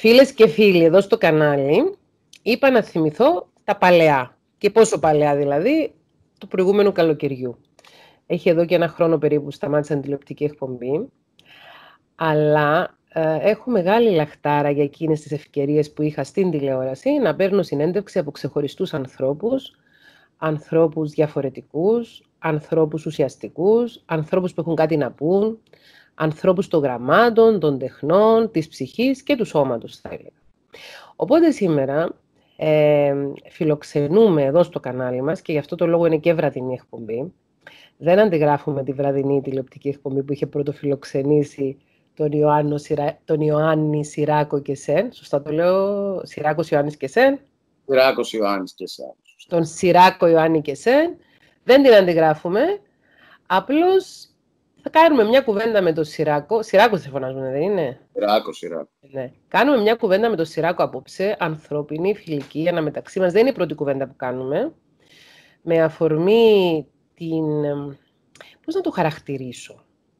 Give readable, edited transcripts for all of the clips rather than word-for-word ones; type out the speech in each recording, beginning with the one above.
Φίλες και φίλοι, εδώ στο κανάλι είπα να θυμηθώ τα παλαιά. Και πόσο παλαιά δηλαδή, του προηγούμενου καλοκαιριού. Έχει εδώ και ένα χρόνο περίπου που σταμάτησα την τηλεοπτική εκπομπή. Αλλά έχω μεγάλη λαχτάρα για εκείνες τις ευκαιρίες που είχα στην τηλεόραση να παίρνω συνέντευξη από ξεχωριστούς ανθρώπους, ανθρώπους διαφορετικούς, ανθρώπους ουσιαστικούς, ανθρώπους που έχουν κάτι να πούν, ανθρώπους των γραμμάτων, των τεχνών, της ψυχής και του σώματος, θα έλεγα. Οπότε σήμερα φιλοξενούμε εδώ στο κανάλι μας, και γι' αυτό το λόγο είναι και βραδινή εκπομπή. Δεν αντιγράφουμε τη βραδινή τηλεοπτική εκπομπή που είχε πρωτοφιλοξενήσει τον Ιωάννη Σιράκο και Σεν. Σωστά το λέω, Σιράκος Ιωάννης και Σεν. Σιράκος Ιωάννης και Σεν. Τον Σιράκο Ιωάννη και Σεν. Δεν την αντιγράφουμε. Απλώς θα κάνουμε μια κουβέντα με τον Σιράκο. Σιράκο σε φωνάζουμε, δεν είναι? Σιράκο. Ναι. Κάνουμε μια κουβέντα με τον Σιράκο απόψε, ανθρώπινη, φιλική, αναμεταξύ μας. Δεν είναι η πρώτη κουβέντα που κάνουμε. Με αφορμή πώς να το χαρακτηρίσω?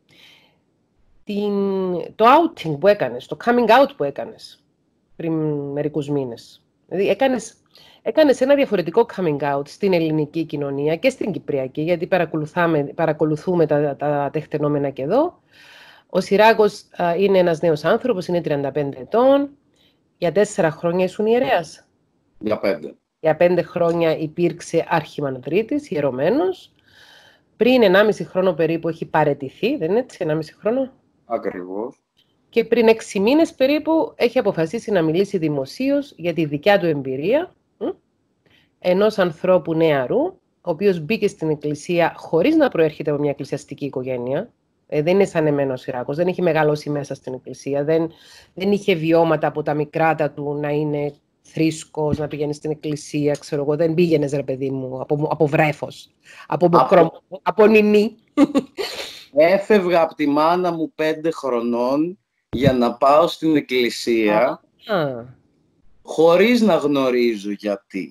Το outing που έκανες, το coming out που έκανες πριν μερικούς μήνες. Δηλαδή έκανες ένα διαφορετικό coming out στην ελληνική κοινωνία και στην κυπριακή, γιατί παρακολουθούμε τα τεκτενόμενα και εδώ. Ο Σιράκος είναι ένας νέος άνθρωπος, είναι 35 ετών. Για 4 χρόνια ήσουν ιερέας. Για 5. Για 5 χρόνια υπήρξε αρχιμανδρίτης, ιερωμένος. Πριν 1,5 χρόνο περίπου έχει παραιτηθεί, δεν είναι έτσι, 1,5 χρόνο? Ακριβώς. Και πριν 6 μήνες περίπου έχει αποφασίσει να μιλήσει δημοσίως για τη δικιά του εμπειρία ενός ανθρώπου νεαρού, ο οποίος μπήκε στην εκκλησία χωρίς να προέρχεται από μια εκκλησιαστική οικογένεια. Δεν είναι σαν εμένα ο Σιράκος, δεν έχει μεγαλώσει μέσα στην εκκλησία, δεν είχε βιώματα από τα μικράτα του να είναι θρήσκος, να πηγαίνει στην εκκλησία, ξέρω εγώ. Δεν πήγαινες, ρε παιδί μου, από βρέφος, από νινί. Έφευγα από τη μάνα μου 5 χρονών για να πάω στην εκκλησία, χωρίς να γνωρίζω γιατί.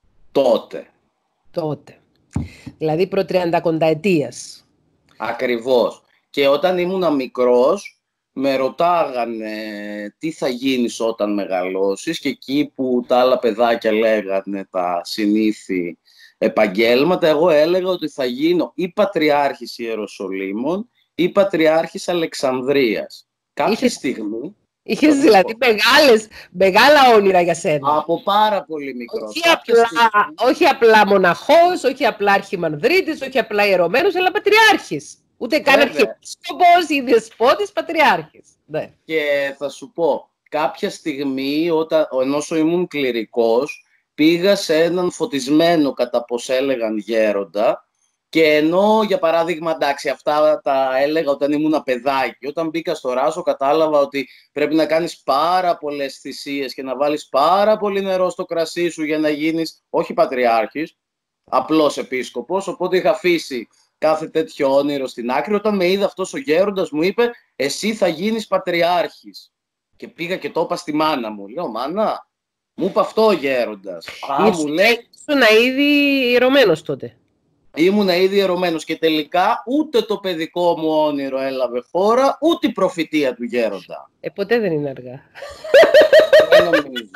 Τότε. Δηλαδή προ 30 κονταετίας. Ακριβώς. Και όταν ήμουν μικρός, με ρωτάγανε τι θα γίνεις όταν μεγαλώσεις, και εκεί που τα άλλα παιδάκια λέγανε τα συνήθη επαγγέλματα, εγώ έλεγα ότι θα γίνω ή Πατριάρχης Ιεροσολύμων ή Πατριάρχης Αλεξανδρίας. Κάποια στιγμή... Είχες δηλαδή μεγάλα όνειρα για σένα. Από πάρα πολύ μικρός. Όχι απλά μοναχός, όχι απλά αρχιμανδρίτης, όχι απλά ιερωμένος, αλλά πατριάρχης. Ούτε καν αρχιεπίσκοπος ή δεσπότης, πατριάρχης. Ναι. Και θα σου πω, κάποια στιγμή, ενώ ήμουν κληρικός, πήγα σε έναν φωτισμένο, κατά πως έλεγαν, γέροντα, και ενώ, για παράδειγμα, εντάξει, αυτά τα έλεγα όταν ήμουν παιδάκι, όταν μπήκα στο Ράσο κατάλαβα ότι πρέπει να κάνεις πάρα πολλές θυσίες και να βάλεις πάρα πολύ νερό στο κρασί σου για να γίνεις, όχι πατριάρχης, απλός επίσκοπος, οπότε είχα αφήσει κάθε τέτοιο όνειρο στην άκρη. Όταν με είδε αυτός ο γέροντας μου είπε, εσύ θα γίνεις πατριάρχης. Και πήγα και το είπα στη μάνα μου. Λέω, μάνα, μου είπε αυτό ο γέροντας. Μου λέει, ήσουν ήδη ιερωμένος τότε. Ήμουνα ήδη ιερωμένος και τελικά ούτε το παιδικό μου όνειρο έλαβε χώρα, ούτε η προφητεία του γέροντα. Ποτέ δεν είναι αργά. Δεν νομίζεις.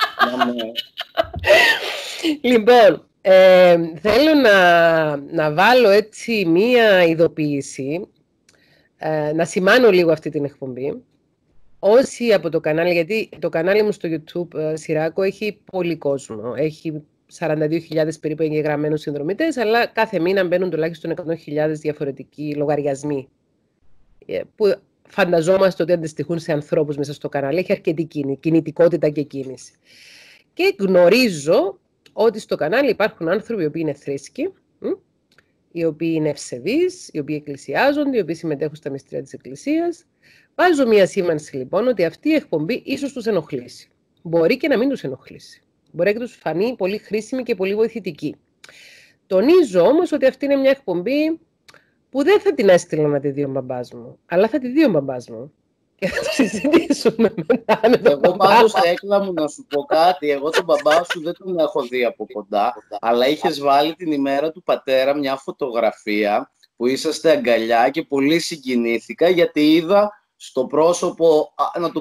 Λοιπόν, θέλω να βάλω έτσι μία ειδοποίηση, να σημάνω λίγο αυτή την εκπομπή. Όσοι από το κανάλι, γιατί το κανάλι μου στο YouTube, Σιράκο, έχει πολύ κόσμο, έχει 42.000 περίπου εγγεγραμμένους συνδρομητές, αλλά κάθε μήνα μπαίνουν τουλάχιστον 100.000 διαφορετικοί λογαριασμοί, που φανταζόμαστε ότι αντιστοιχούν σε ανθρώπους μέσα στο κανάλι. Έχει αρκετή κινητικότητα και κίνηση. Και γνωρίζω ότι στο κανάλι υπάρχουν άνθρωποι οι οποίοι είναι θρήσκοι, οι οποίοι είναι ευσεβείς, οι οποίοι εκκλησιάζονται, οι οποίοι συμμετέχουν στα μυστήρια της Εκκλησίας. Βάζω μία σήμανση λοιπόν ότι αυτή η εκπομπή ίσως τους ενοχλήσει. Μπορεί και να μην τους ενοχλήσει. Μπορεί και τους φανεί πολύ χρήσιμη και πολύ βοηθητική. Τονίζω όμως ότι αυτή είναι μια εκπομπή που δεν θα την έστειλα να τη δει ο μπαμπάς μου, αλλά θα τη δει ο μπαμπάς μου. Και θα το συζητήσουμε μετά με τον Εγώ πάντως Έκλα μου να σου πω κάτι. Εγώ τον μπαμπά σου δεν τον έχω δει από κοντά, αλλά είχες βάλει την ημέρα του πατέρα μια φωτογραφία που είσαστε αγκαλιά και πολύ συγκινήθηκα, γιατί είδα στο πρόσωπο, να του πω,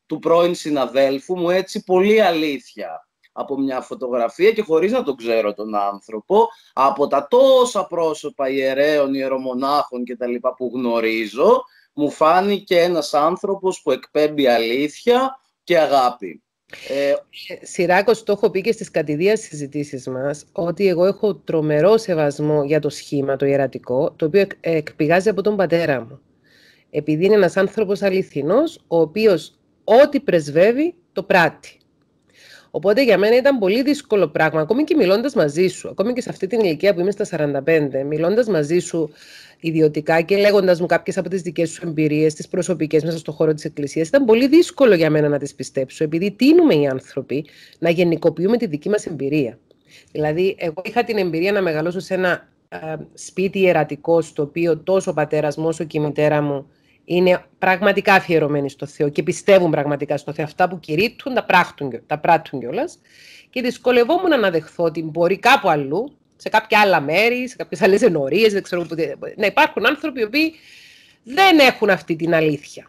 του πρώην συναδέλφου μου, έτσι πολύ αλήθεια, από μια φωτογραφία και χωρίς να τον ξέρω τον άνθρωπο, από τα τόσα πρόσωπα ιερέων, ιερομονάχων και τα λοιπά που γνωρίζω, μου φάνηκε ένας άνθρωπος που εκπέμπει αλήθεια και αγάπη. Συράκος, το έχω πει και στις κατηδίας συζητήσεις μας, ότι εγώ έχω τρομερό σεβασμό για το σχήμα, το ιερατικό, το οποίο εκπηγάζει από τον πατέρα μου. Επειδή είναι ένας άνθρωπος αληθινός, ο οποίος ό,τι πρεσβεύει, το πράττει. Οπότε για μένα ήταν πολύ δύσκολο πράγμα, ακόμη και μιλώντας μαζί σου, ακόμη και σε αυτή την ηλικία που είμαι στα 45, μιλώντας μαζί σου ιδιωτικά και λέγοντας μου κάποιες από τις δικές σου εμπειρίες, τις προσωπικές μέσα στον χώρο της Εκκλησίας, ήταν πολύ δύσκολο για μένα να τις πιστέψω, επειδή τείνουμε οι άνθρωποι να γενικοποιούμε τη δική μας εμπειρία. Δηλαδή, εγώ είχα την εμπειρία να μεγαλώσω σε ένα σπίτι ιερατικό, στο οποίο τόσο ο πατέρας μου όσο και η μητέρα μου είναι πραγματικά αφιερωμένοι στο Θεό και πιστεύουν πραγματικά στο Θεό. Αυτά που κηρύττουν τα πράττουν κιόλας. Και δυσκολευόμουν να δεχθώ ότι μπορεί κάπου αλλού, σε κάποια άλλα μέρη, σε κάποιες άλλες ενορίες, δεν ξέρω πού, να υπάρχουν άνθρωποι οι οποίοι δεν έχουν αυτή την αλήθεια.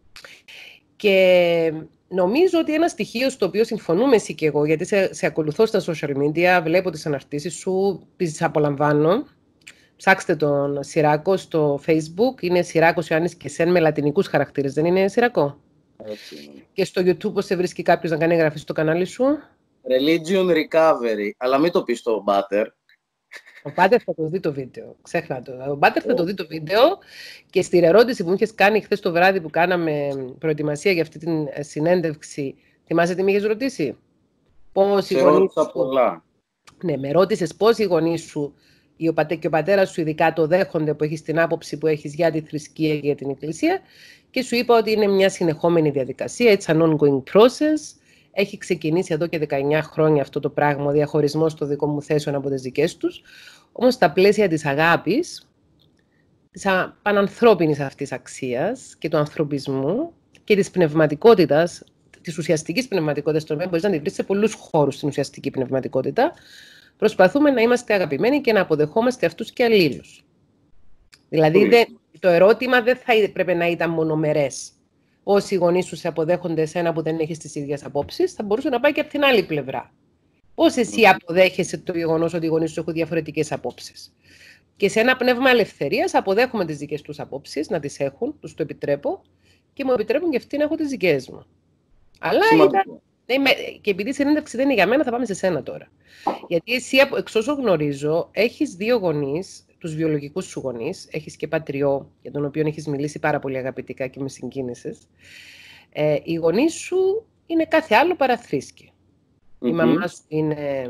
Και νομίζω ότι ένα στοιχείο στο οποίο συμφωνούμε εσύ και εγώ, γιατί σε ακολουθώ στα social media, βλέπω τις αναρτήσεις σου, τις απολαμβάνω. Ψάξτε τον Συράκο στο Facebook, είναι Συράκος Ιωάννης και Σεν με λατινικούς χαρακτήρες, δεν είναι Συράκο? Έτσι είναι. Και στο YouTube πώς σε βρίσκει κάποιος να κάνει εγγραφή στο κανάλι σου? Religion Recovery, αλλά μην το πεις στο Μπάτερ. Ο Πάτερ θα το δει το βίντεο, ξέχνα το. Ο Πάτερ θα το δει το βίντεο και στην ερώτηση που μου είχες κάνει χθες το βράδυ που κάναμε προετοιμασία για αυτή την συνέντευξη, θυμάσαι τι με είχες ρωτήσει? Πώς οι γονείς σου... πολλά. Ναι, με ρώτησες πώς οι γονείς σου και ο πατέρας σου ειδικά το δέχονται που έχεις την άποψη που έχεις για τη θρησκεία και για την Εκκλησία και σου είπα ότι είναι μια συνεχόμενη διαδικασία, it's an ongoing process. Έχει ξεκινήσει εδώ και 19 χρόνια αυτό το πράγμα, ο διαχωρισμός των δικών μου θέσεων από τις δικές τους. Όμως στα πλαίσια της αγάπης, της πανανθρώπινης αυτής αξίας και του ανθρωπισμού και της πνευματικότητας, της ουσιαστικής πνευματικότητας, το οποίο μπορείς να τη βρεις σε πολλούς χώρους στην ουσιαστική πνευματικότητα, προσπαθούμε να είμαστε αγαπημένοι και να αποδεχόμαστε αυτούς και αλλήλους. Δηλαδή, το ερώτημα δεν θα έπρεπε να ήταν μονομερές. Όσοι γονείς σου σε αποδέχονται εσένα που δεν έχεις τις ίδιες απόψεις, θα μπορούσε να πάει και από την άλλη πλευρά. Πώς εσύ αποδέχεσαι το γεγονός ότι οι γονείς σου έχουν διαφορετικές απόψεις? Και σε ένα πνεύμα ελευθερίας αποδέχομαι τις δικές τους απόψεις, να τις έχουν, τους το επιτρέπω και μου επιτρέπουν και αυτοί να έχω τις δικές μου. Αλλά και επειδή η συνέντευξη δεν είναι για μένα, θα πάμε σε σένα τώρα. Γιατί εσύ, εξ όσο γνωρίζω, έχεις δύο γονείς, τους βιολογικούς σου γονείς, έχεις και πατριό, για τον οποίο έχεις μιλήσει πάρα πολύ αγαπητικά και με συγκίνησες. Οι γονείς σου είναι κάθε άλλο παρά θρήσκη. Η μαμά σου είναι,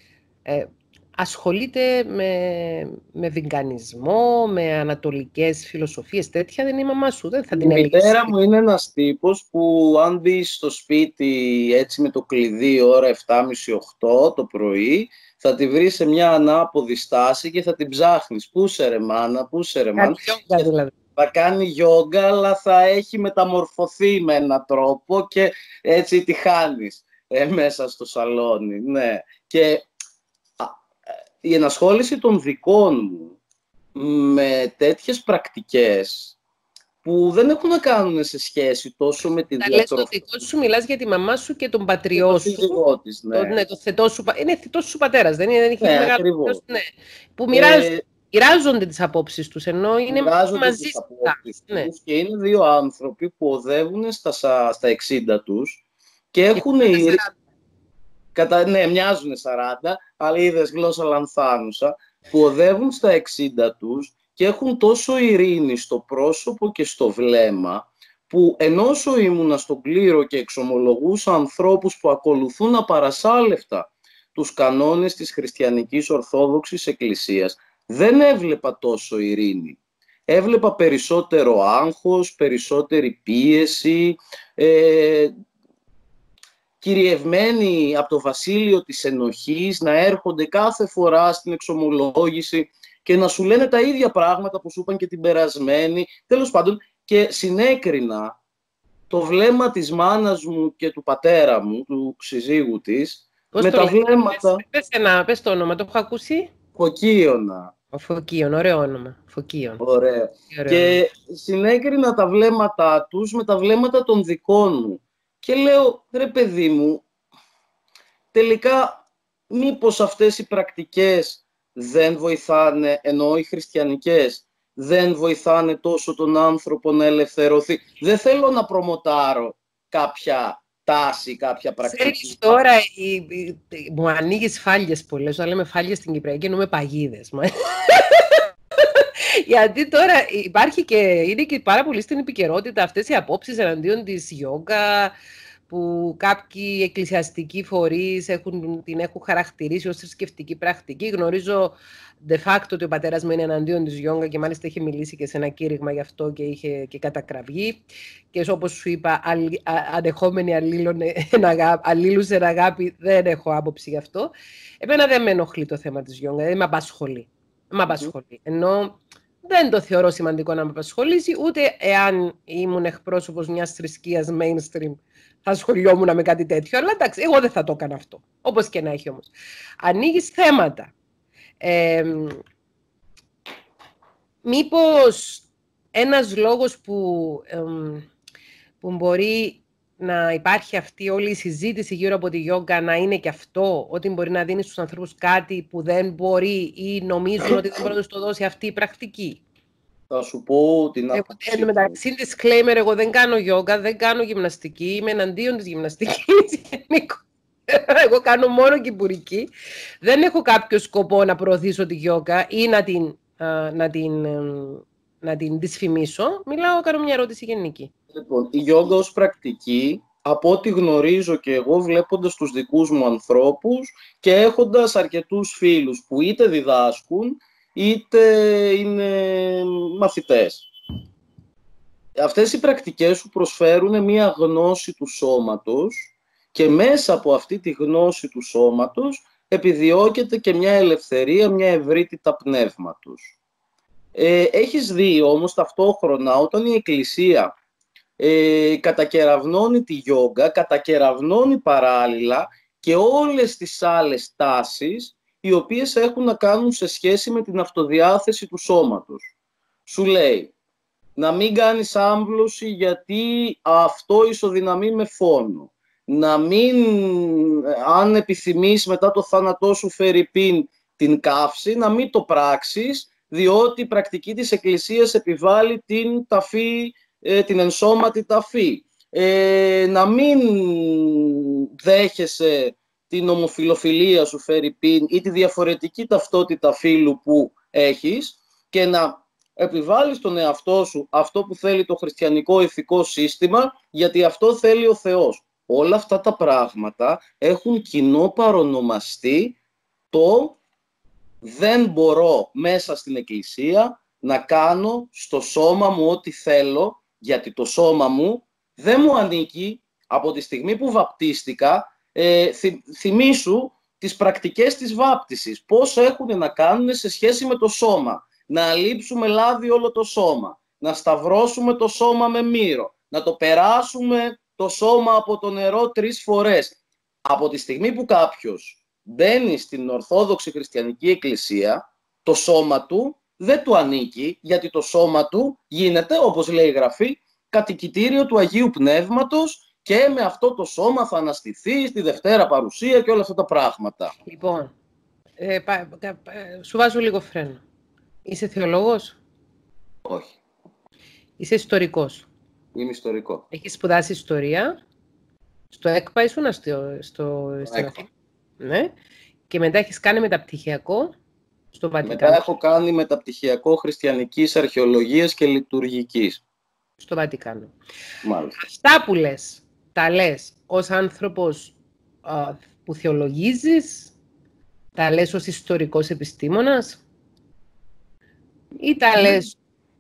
ασχολείται με βιγκανισμό, με ανατολικές φιλοσοφίες, τέτοια δεν είναι η μαμά σου, δεν θα την έλεγες? Η μητέρα μου είναι ένας τύπος που αν μπεις στο σπίτι έτσι με το κλειδί ώρα 7.30-8 το πρωί, θα τη βρεις σε μια ανάποδη στάση και θα την ψάχνεις. Πού σε ρε μάνα, πού σε ρε μάνα. Θα κάνει γιόγκα, αλλά θα έχει μεταμορφωθεί με έναν τρόπο και έτσι τη χάνεις μέσα στο σαλόνι. Ναι. Και η ενασχόληση των δικών μου με τέτοιες πρακτικές που δεν έχουν να κάνουν σε σχέση τόσο με τη διατροφή. Το δικό σου μιλάς για τη μαμά σου και τον πατριό σου. Της, ναι. Το θετό σου, είναι θετός σου πατέρας, δεν είναι? Ναι, ακριβώς. Ναι, που μοιράζονται τις απόψεις τους, ενώ είναι μαζί τους. Ναι. Και είναι δύο άνθρωποι που οδεύουν στα 60 τους και έχουν... Ναι, μοιάζουν 40, αλλά είδες γλώσσα λανθάνουσα, που οδεύουν στα 60 τους και έχουν τόσο ειρήνη στο πρόσωπο και στο βλέμμα, που ενώ ήμουνα στον κλήρο και εξομολογούσα ανθρώπους που ακολουθούν απαρασάλευτα τους κανόνες της χριστιανικής Ορθόδοξης Εκκλησίας, δεν έβλεπα τόσο ειρήνη. Έβλεπα περισσότερο άγχος, περισσότερη πίεση, κυριευμένοι από το βασίλειο της ενοχής, να έρχονται κάθε φορά στην εξομολόγηση και να σου λένε τα ίδια πράγματα που σου είπαν και την περασμένη. Τέλος πάντων, και συνέκρινα το βλέμμα της μάνας μου και του πατέρα μου, του συζύγου της, με τα βλέμματα... Πες το όνομα, το έχω ακούσει. Φωκίωνα. Ο Φωκίων, ωραίο όνομα. Φωκίων. Ωραία. Και συνέκρινα τα βλέμματά τους με τα βλέμματα των δικών μου. Και λέω, ρε παιδί μου, τελικά μήπως αυτές οι πρακτικές δεν βοηθάνε, ενώ οι χριστιανικές δεν βοηθάνε τόσο τον άνθρωπο να ελευθερωθεί. Δεν θέλω να προμοτάρω κάποια τάση, κάποια πρακτική. Ξέρεις τώρα, μου ανοίγεις φάλιες πολλές. Όταν λέμε φάλιες στην Κυπριακή εννοούμε παγίδες. Γιατί τώρα υπάρχει και είναι και πάρα πολύ στην επικαιρότητα αυτές οι απόψεις εναντίον της γιόγκα, που κάποιοι εκκλησιαστικοί φορείς την έχουν χαρακτηρίσει ως θρησκευτική πρακτική. Γνωρίζω de facto ότι ο πατέρας μου είναι εναντίον της γιόγκα και μάλιστα είχε μιλήσει και σε ένα κήρυγμα γι' αυτό και είχε και κατακραυγεί. Και όπως σου είπα, ανεχόμενοι αλλήλους εν αγάπη, δεν έχω άποψη γι' αυτό. Εμένα δεν με ενοχλεί το θέμα της γιόγκα, δεν με απασχολεί. Ενώ δεν το θεωρώ σημαντικό να με απασχολήσει, ούτε εάν ήμουν εκπρόσωπος μιας θρησκείας mainstream θα ασχολιόμουν με κάτι τέτοιο. Αλλά εντάξει, εγώ δεν θα το έκανα αυτό. Όπως και να έχει όμως. Ανοίγεις θέματα. Μήπως ένας λόγος που μπορεί να υπάρχει αυτή όλη η συζήτηση γύρω από τη γιόγκα να είναι και αυτό, ότι μπορεί να δίνει στους ανθρώπους κάτι που δεν μπορεί ή νομίζουν ότι δεν μπορεί να τους το δώσει αυτή η πρακτική. Θα σου πω την άποψη. Εν μεταξύ, disclaimer, εγώ δεν κάνω γιόγκα, δεν κάνω γυμναστική, είμαι εναντίον της γυμναστικής. Εγώ κάνω μόνο κυπουρική. Δεν έχω κάποιο σκοπό να προωθήσω τη γιόγκα ή να την δυσφημίσω. Κάνω μια ερώτηση γενική. Λοιπόν, η γιόγκα ως πρακτική, από ό,τι γνωρίζω και εγώ βλέποντας τους δικούς μου ανθρώπους και έχοντας αρκετούς φίλους που είτε διδάσκουν, είτε είναι μαθητές. Αυτές οι πρακτικές σου προσφέρουν μία γνώση του σώματος και μέσα από αυτή τη γνώση του σώματος επιδιώκεται και μια ελευθερία, μια ευρύτητα πνεύματος. Έχεις δει όμως ταυτόχρονα όταν η Εκκλησία κατακεραυνώνει τη γιόγκα, κατακεραυνώνει παράλληλα και όλες τις άλλες τάσεις οι οποίες έχουν να κάνουν σε σχέση με την αυτοδιάθεση του σώματος. Σου λέει να μην κάνεις άμβλωση γιατί αυτό ισοδυναμεί με φόνο. Να μην, αν επιθυμείς μετά το θάνατό σου φερειπίν την καύση, να μην το πράξεις, διότι η πρακτική της Εκκλησίας επιβάλλει την ταφή, την ενσώματη ταφή. Να μην δέχεσαι την ομοφιλοφιλία σου φερειπίν ή τη διαφορετική ταυτότητα φύλου που έχεις και να επιβάλλεις στον εαυτό σου αυτό που θέλει το χριστιανικό ηθικό σύστημα, γιατί αυτό θέλει ο Θεός. Όλα αυτά τα πράγματα έχουν κοινό παρονομαστή το δεν μπορώ μέσα στην Εκκλησία να κάνω στο σώμα μου ό,τι θέλω, γιατί το σώμα μου δεν μου ανήκει από τη στιγμή που βαπτίστηκα. Θυμήσου τις πρακτικές της βάπτισης, πώς έχουν να κάνουν σε σχέση με το σώμα. Να αλείψουμε λάδι όλο το σώμα, να σταυρώσουμε το σώμα με μύρο, να το περάσουμε το σώμα από το νερό 3 φορές. Από τη στιγμή που κάποιος μπαίνει στην Ορθόδοξη Χριστιανική Εκκλησία, το σώμα του δεν του ανήκει, γιατί το σώμα του γίνεται, όπως λέει η Γραφή, κατοικητήριο του Αγίου Πνεύματος και με αυτό το σώμα θα αναστηθεί στη Δευτέρα Παρουσία και όλα αυτά τα πράγματα. Λοιπόν, σου βάζω λίγο φρένο. Είσαι θεολόγος? Όχι. Είσαι ιστορικός? Είμαι ιστορικό. Έχεις σπουδάσει ιστορία. Στο ΕΚΠΑ ήσουν στο ΕΚΠΑ. Ναι. Και μετά έχεις κάνει μεταπτυχιακό στο Βατικάνο. Μετά έχω κάνει μεταπτυχιακό χριστιανικής αρχαιολογίας και λειτουργικής. Στο Βατικάνο. Μάλιστα. Αυτά που λες, τα λες ως άνθρωπος που θεολογίζεις, τα λες ως ιστορικός επιστήμονας ή τα λες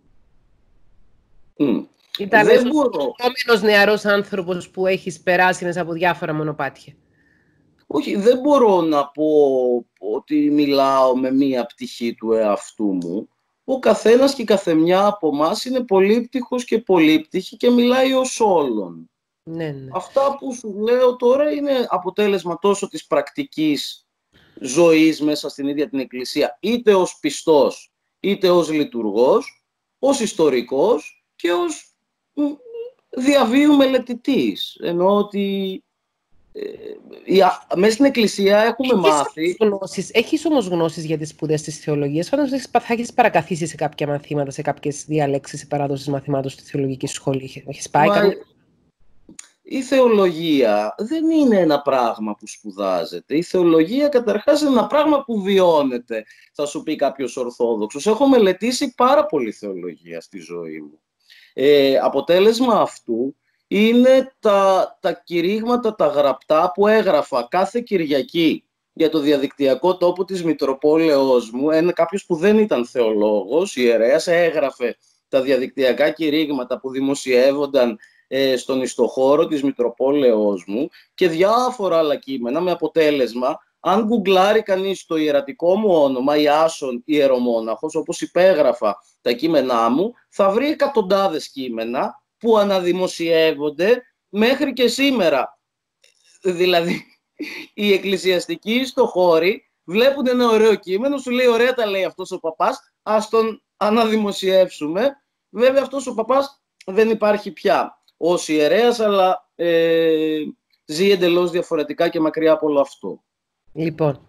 δεν μπορώ. Ως νεαρός άνθρωπος που έχεις περάσει μέσα από διάφορα μονοπάτια? Όχι, δεν μπορώ να πω ότι μιλάω με μία πτυχή του εαυτού μου. Ο καθένας και η καθεμιά από εμάς είναι πολύπτυχος και πολύπτυχη και μιλάει ως όλων. Ναι. Αυτά που σου λέω τώρα είναι αποτέλεσμα τόσο της πρακτικής ζωής μέσα στην ίδια την Εκκλησία, είτε ως πιστός, είτε ως λειτουργός, ως ιστορικός και ως διαβίου μελετητής. Εννοώ ότι μέσα στην Εκκλησία έχουμε μάθει... Έχεις όμως γνώσεις για τις σπουδές της θεολογίας. Φαντάζομαι θα έχεις παρακαθίσει σε κάποια μαθήματα, σε κάποιες διαλέξεις ή παράδοσεις μαθημάτων στη θεολογική σχολή. Έχεις πάει Η θεολογία δεν είναι ένα πράγμα που σπουδάζεται. Η θεολογία καταρχάς είναι ένα πράγμα που βιώνεται, θα σου πει κάποιος Ορθόδοξος. Έχω μελετήσει πάρα πολύ θεολογία στη ζωή μου. Αποτέλεσμα αυτού είναι τα κηρύγματα, τα γραπτά που έγραφα κάθε Κυριακή για το διαδικτυακό τόπο της Μητροπόλεως μου. Κάποιος που δεν ήταν θεολόγος, ιερέας, έγραφε τα διαδικτυακά κηρύγματα που δημοσιεύονταν στον ιστοχώρο της Μητροπόλεως μου και διάφορα άλλα κείμενα, με αποτέλεσμα, αν γκουγκλάρει κανείς το ιερατικό μου όνομα, Ιάσον Ιερομόναχος, όπως υπέγραφα τα κείμενά μου, θα βρει εκατοντάδες κείμενα που αναδημοσιεύονται μέχρι και σήμερα. Δηλαδή, οι εκκλησιαστικοί ιστοχώροι βλέπουν ένα ωραίο κείμενο, σου λέει ωραία τα λέει αυτός ο παπάς, ας τον αναδημοσιεύσουμε. Βέβαια αυτός ο παπάς δεν υπάρχει πια ως ιερέας, αλλά ζει εντελώς διαφορετικά και μακριά από όλο αυτό. Λοιπόν,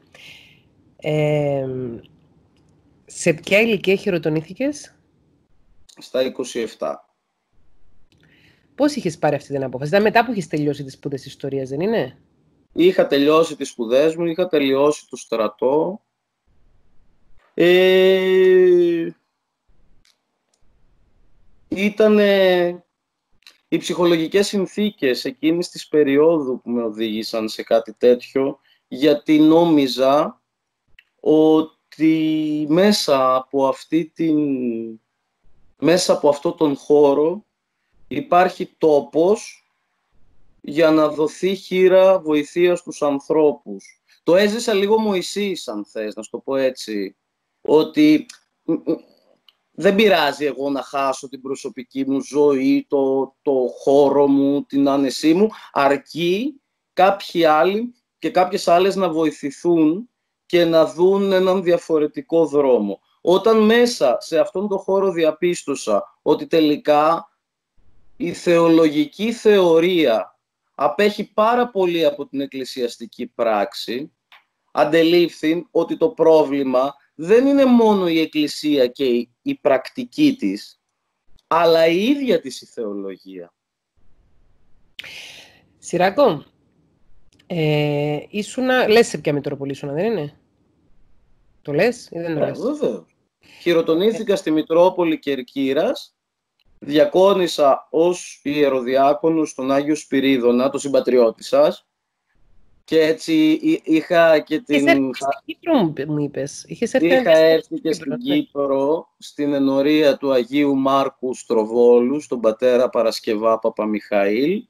σε ποια ηλικία χειροτονήθηκες? Στα 27. Πώς είχες πάρει αυτή την απόφαση? Ήταν μετά που είχες τελειώσει τις σπουδές ιστορίας, δεν είναι? Είχα τελειώσει τις σπουδές μου, είχα τελειώσει το στρατό. Ήτανε οι ψυχολογικές συνθήκες εκείνης της περίοδου που με οδήγησαν σε κάτι τέτοιο, γιατί νόμιζα ότι μέσα από αυτό τον χώρο υπάρχει τόπος για να δοθεί χείρα βοηθεία στους ανθρώπους. Το έζησα λίγο Μωυσής, αν θες, να σου το πω έτσι, ότι δεν πειράζει εγώ να χάσω την προσωπική μου ζωή, το χώρο μου, την άνεσή μου, αρκεί κάποιοι άλλοι και κάποιες άλλες να βοηθηθούν και να δουν έναν διαφορετικό δρόμο. Όταν μέσα σε αυτόν τον χώρο διαπίστωσα ότι τελικά η θεολογική θεωρία απέχει πάρα πολύ από την εκκλησιαστική πράξη, αντελήφθη ότι το πρόβλημα δεν είναι μόνο η Εκκλησία και η πρακτική της, αλλά η ίδια της η θεολογία. Συράκο, λες σε ποια Μητρόπολη ήσουνα, δεν είναι? Το λες ή δεν το λες? Βέβαια. Χειροτονήθηκα στη Μητρόπολη Κερκύρας, διακόνησα ως ιεροδιάκονος στον Άγιο Σπυρίδωνα, το συμπατριώτη σας, και έτσι είχα και την... Είχες έρθει στην Κύπρο, μου είπες. Είχα έρθει και στην Κύπρο, στην ενορία του Αγίου Μάρκου Στροβόλου, στον πατέρα Παρασκευά Παπαμιχαήλ.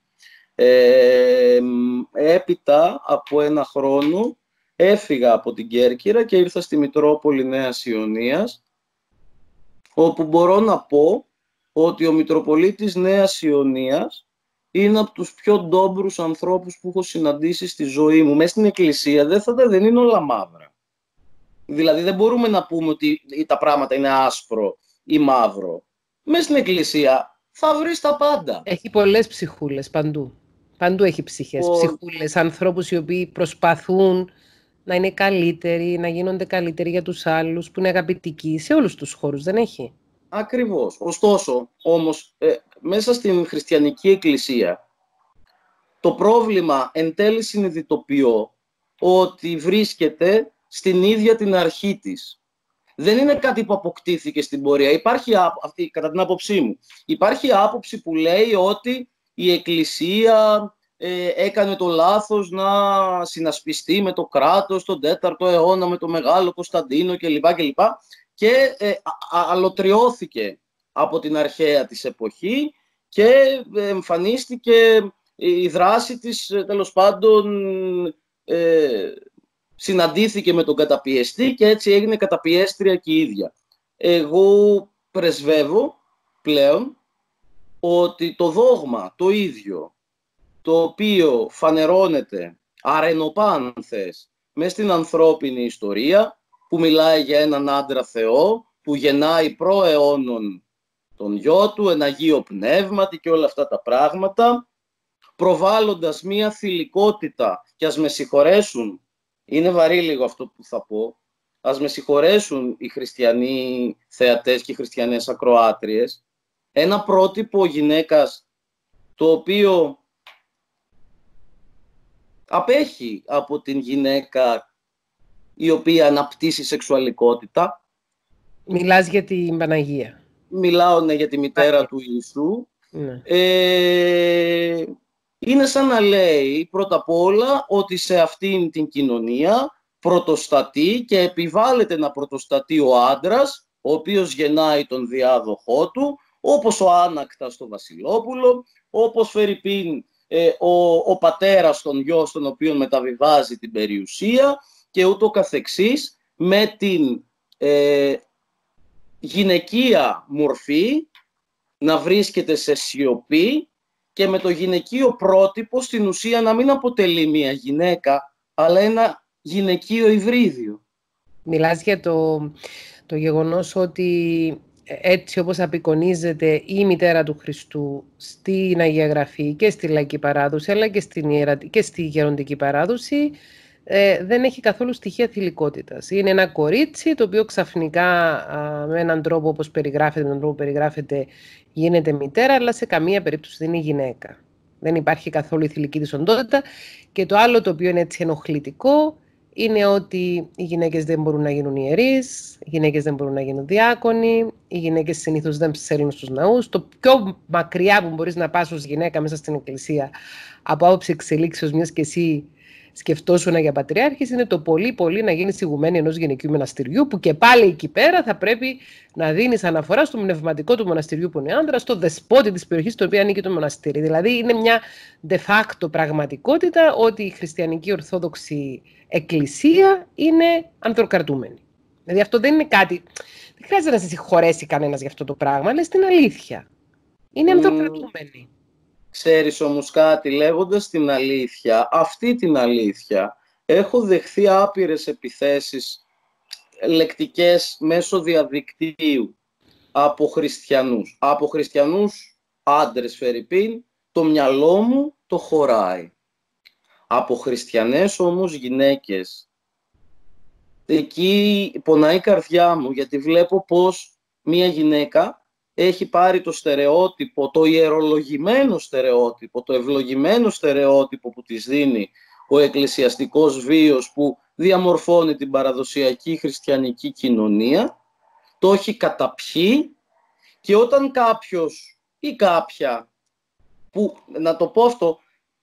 Έπειτα από ένα χρόνο έφυγα από την Κέρκυρα και ήρθα στη Μητρόπολη Νέας Ιωνίας, όπου μπορώ να πω ότι ο Μητροπολίτης Νέας Ιωνίας είναι από τους πιο ντόμπρους ανθρώπους που έχω συναντήσει στη ζωή μου. Μέσα στην Εκκλησία δεν είναι όλα μαύρα. Δηλαδή δεν μπορούμε να πούμε ότι τα πράγματα είναι άσπρο ή μαύρο. Μέσα στην Εκκλησία θα βρεις τα πάντα. Έχει πολλές ψυχούλες παντού. Παντού έχει ψυχές, ψυχούλες, ανθρώπους οι οποίοι προσπαθούν να είναι καλύτεροι, να γίνονται καλύτεροι για τους άλλους, που είναι αγαπητικοί σε όλους τους χώρους, δεν έχει? Ακριβώς. Ωστόσο, όμως, μέσα στην χριστιανική εκκλησία, το πρόβλημα εν τέλει συνειδητοποιώ ότι βρίσκεται στην ίδια την αρχή της. Δεν είναι κάτι που αποκτήθηκε στην πορεία. Υπάρχει, κατά την άποψή μου, υπάρχει άποψη που λέει ότι η εκκλησία έκανε το λάθος να συνασπιστεί με το κράτος τον 4ο αιώνα, με το Μεγάλο Κωνσταντίνο κλπ. Και αλωτριώθηκε από την αρχαία της εποχή και εμφανίστηκε η δράση της, τέλος πάντων, συναντήθηκε με τον καταπιεστή και έτσι έγινε καταπιέστρια και η ίδια. Εγώ πρεσβεύω πλέον ότι το δόγμα το ίδιο, το οποίο φανερώνεται αρενοπά, αν θες, μες στην ανθρώπινη ιστορία, που μιλάει για έναν άντρα Θεό, που γεννάει προαιώνων τον γιο του, ένα Αγίο Πνεύματι και όλα αυτά τα πράγματα, προβάλλοντας μία θηλυκότητα. Και ας με συγχωρέσουν, είναι βαρύ λίγο αυτό που θα πω, ας με συγχωρέσουν οι χριστιανοί θεατές και οι χριστιανές ακροάτριες, ένα πρότυπο γυναίκας το οποίο απέχει από την γυναίκα η οποία αναπτύσσει σεξουαλικότητα. Μιλάς για την Παναγία. Μιλάω για τη μητέρα του Ιησού. Ναι. Είναι σαν να λέει πρώτα απ' όλα ότι σε αυτήν την κοινωνία πρωτοστατεί και επιβάλλεται να πρωτοστατεί ο άντρας, ο οποίος γεννάει τον διάδοχό του, όπως ο Άνακτας στο Βασιλόπουλο, όπως φερειπίν ο πατέρας των γιο στον οποίο μεταβιβάζει την περιουσία και ούτω καθεξής, με την γυναικεία μορφή να βρίσκεται σε σιωπή και με το γυναικείο πρότυπο στην ουσία να μην αποτελεί μια γυναίκα, αλλά ένα γυναικείο υβρίδιο. Μιλάς για το γεγονός ότι έτσι όπως απεικονίζεται η μητέρα του Χριστού στην Αγία Γραφή και στη λαϊκή παράδοση, αλλά και στη γεροντική παράδοση, δεν έχει καθόλου στοιχεία θηλυκότητας. Είναι ένα κορίτσι το οποίο ξαφνικά με έναν τρόπο όπως περιγράφεται, με τον τρόπο που περιγράφεται, γίνεται μητέρα, αλλά σε καμία περίπτωση δεν είναι γυναίκα. Δεν υπάρχει καθόλου η θηλυκή της οντότητα. Και το άλλο το οποίο είναι έτσι ενοχλητικό είναι ότι οι γυναίκες δεν μπορούν να γίνουν ιερείς, οι γυναίκες δεν μπορούν να γίνουν διάκονοι, οι γυναίκες συνήθως δεν ψέλνουν στους ναούς. Το πιο μακριά που μπορείς να πας ως γυναίκα μέσα στην εκκλησία από άποψη εξελίξεως, μιας και εσύ σκεφτόσουν για πατριάρχης, είναι το πολύ πολύ να γίνεις ηγουμένη ενός γυναικείου μοναστηριού, που και πάλι εκεί πέρα θα πρέπει να δίνεις αναφορά στο πνευματικό του μοναστηριού που είναι άντρα, στο δεσπότη της περιοχής στο οποίο ανήκει το μοναστήρι. Δηλαδή είναι μια de facto πραγματικότητα ότι η χριστιανική ορθόδοξη εκκλησία είναι ανδροκρατούμενη. Δηλαδή αυτό δεν είναι κάτι, δεν χρειάζεται να σε συγχωρέσει κανένας για αυτό το πράγμα, αλλά στην αλήθεια. Είναι ανδροκρατούμενη. Ξέρεις όμως κάτι, λέγοντας την αλήθεια, αυτή την αλήθεια, έχω δεχθεί άπειρες επιθέσεις λεκτικές μέσω διαδικτύου από χριστιανούς. Από χριστιανούς άντρες φερειπίν, το μυαλό μου το χωράει. Από χριστιανές όμως γυναίκες, εκεί πονάει η καρδιά μου, γιατί βλέπω πως μία γυναίκα έχει πάρει το στερεότυπο, το ιερολογημένο στερεότυπο, το ευλογημένο στερεότυπο που της δίνει ο εκκλησιαστικός βίος που διαμορφώνει την παραδοσιακή χριστιανική κοινωνία, το έχει καταπιεί, και όταν κάποιος ή κάποια, που να το πω αυτό,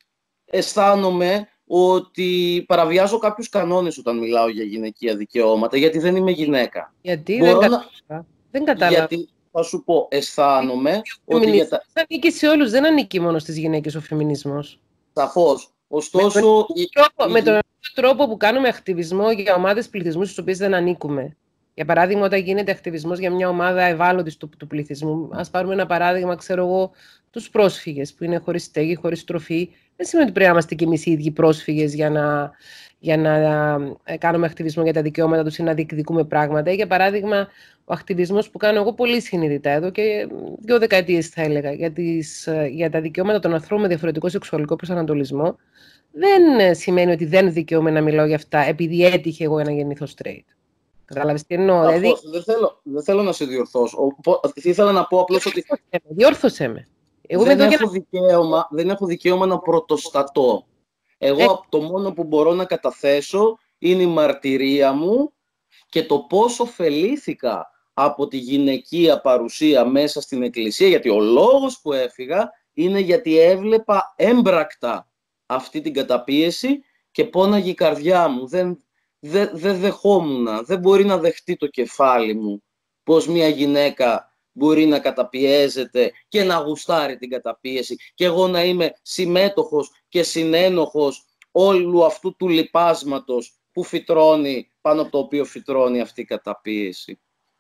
αισθάνομαι ότι παραβιάζω κάποιους κανόνες όταν μιλάω για γυναικεία δικαιώματα, γιατί δεν είμαι γυναίκα. Γιατί δεν κατάλαβα. Γιατί θα σου πω, αισθάνομαι ότι δεν ανήκει σε όλους, δεν ανήκει μόνο στις γυναίκες ο φεμινισμός. Σαφώς. Ωστόσο, με τον τρόπο που κάνουμε ακτιβισμό για ομάδες πληθυσμού στις οποίες δεν ανήκουμε. Για παράδειγμα, όταν γίνεται ακτιβισμός για μια ομάδα ευάλωτης του πληθυσμού, ας πάρουμε ένα παράδειγμα, ξέρω εγώ, τους πρόσφυγες που είναι χωρίς στέγη, χωρίς τροφή. Δεν σημαίνει ότι πρέπει να είμαστε κι εμείς οι ίδιοι πρόσφυγες για να κάνουμε ακτιβισμό για τα δικαιώματα τους ή να διεκδικούμε πράγματα. Για παράδειγμα, ο ακτιβισμός που κάνω εγώ πολύ συνειδητά εδώ και 2 δεκαετίες θα έλεγα για τα δικαιώματα των ανθρώπων με διαφορετικό σεξουαλικό προσανατολισμό, δεν σημαίνει ότι δεν δικαιούμαι να μιλάω για αυτά επειδή έτυχε εγώ να γεννηθώ straight. Κατάλαβες τι εννοώ? Δηλαδή... Δεν θέλω να σε διορθώσω. Ήθελα να πω απλώς ότι... Διόρθωσέ με. Εγώ δεν έχω δικαίωμα να πρωτοστατώ. Εγώ το μόνο που μπορώ να καταθέσω είναι η μαρτυρία μου και το πόσο ωφελήθηκα από τη γυναικεία παρουσία μέσα στην εκκλησία, γιατί ο λόγος που έφυγα είναι γιατί έβλεπα έμπρακτα αυτή την καταπίεση και πόναγε η καρδιά μου. Δεν δεχόμουν, δεν μπορεί να δεχτεί το κεφάλι μου πως μια γυναίκα μπορεί να καταπιέζεται και να γουστάρει την καταπίεση και εγώ να είμαι συμμέτοχος και συνένοχος όλου αυτού του λιπάσματος που φυτρώνει, πάνω από το οποίο φυτρώνει αυτή η καταπίεση.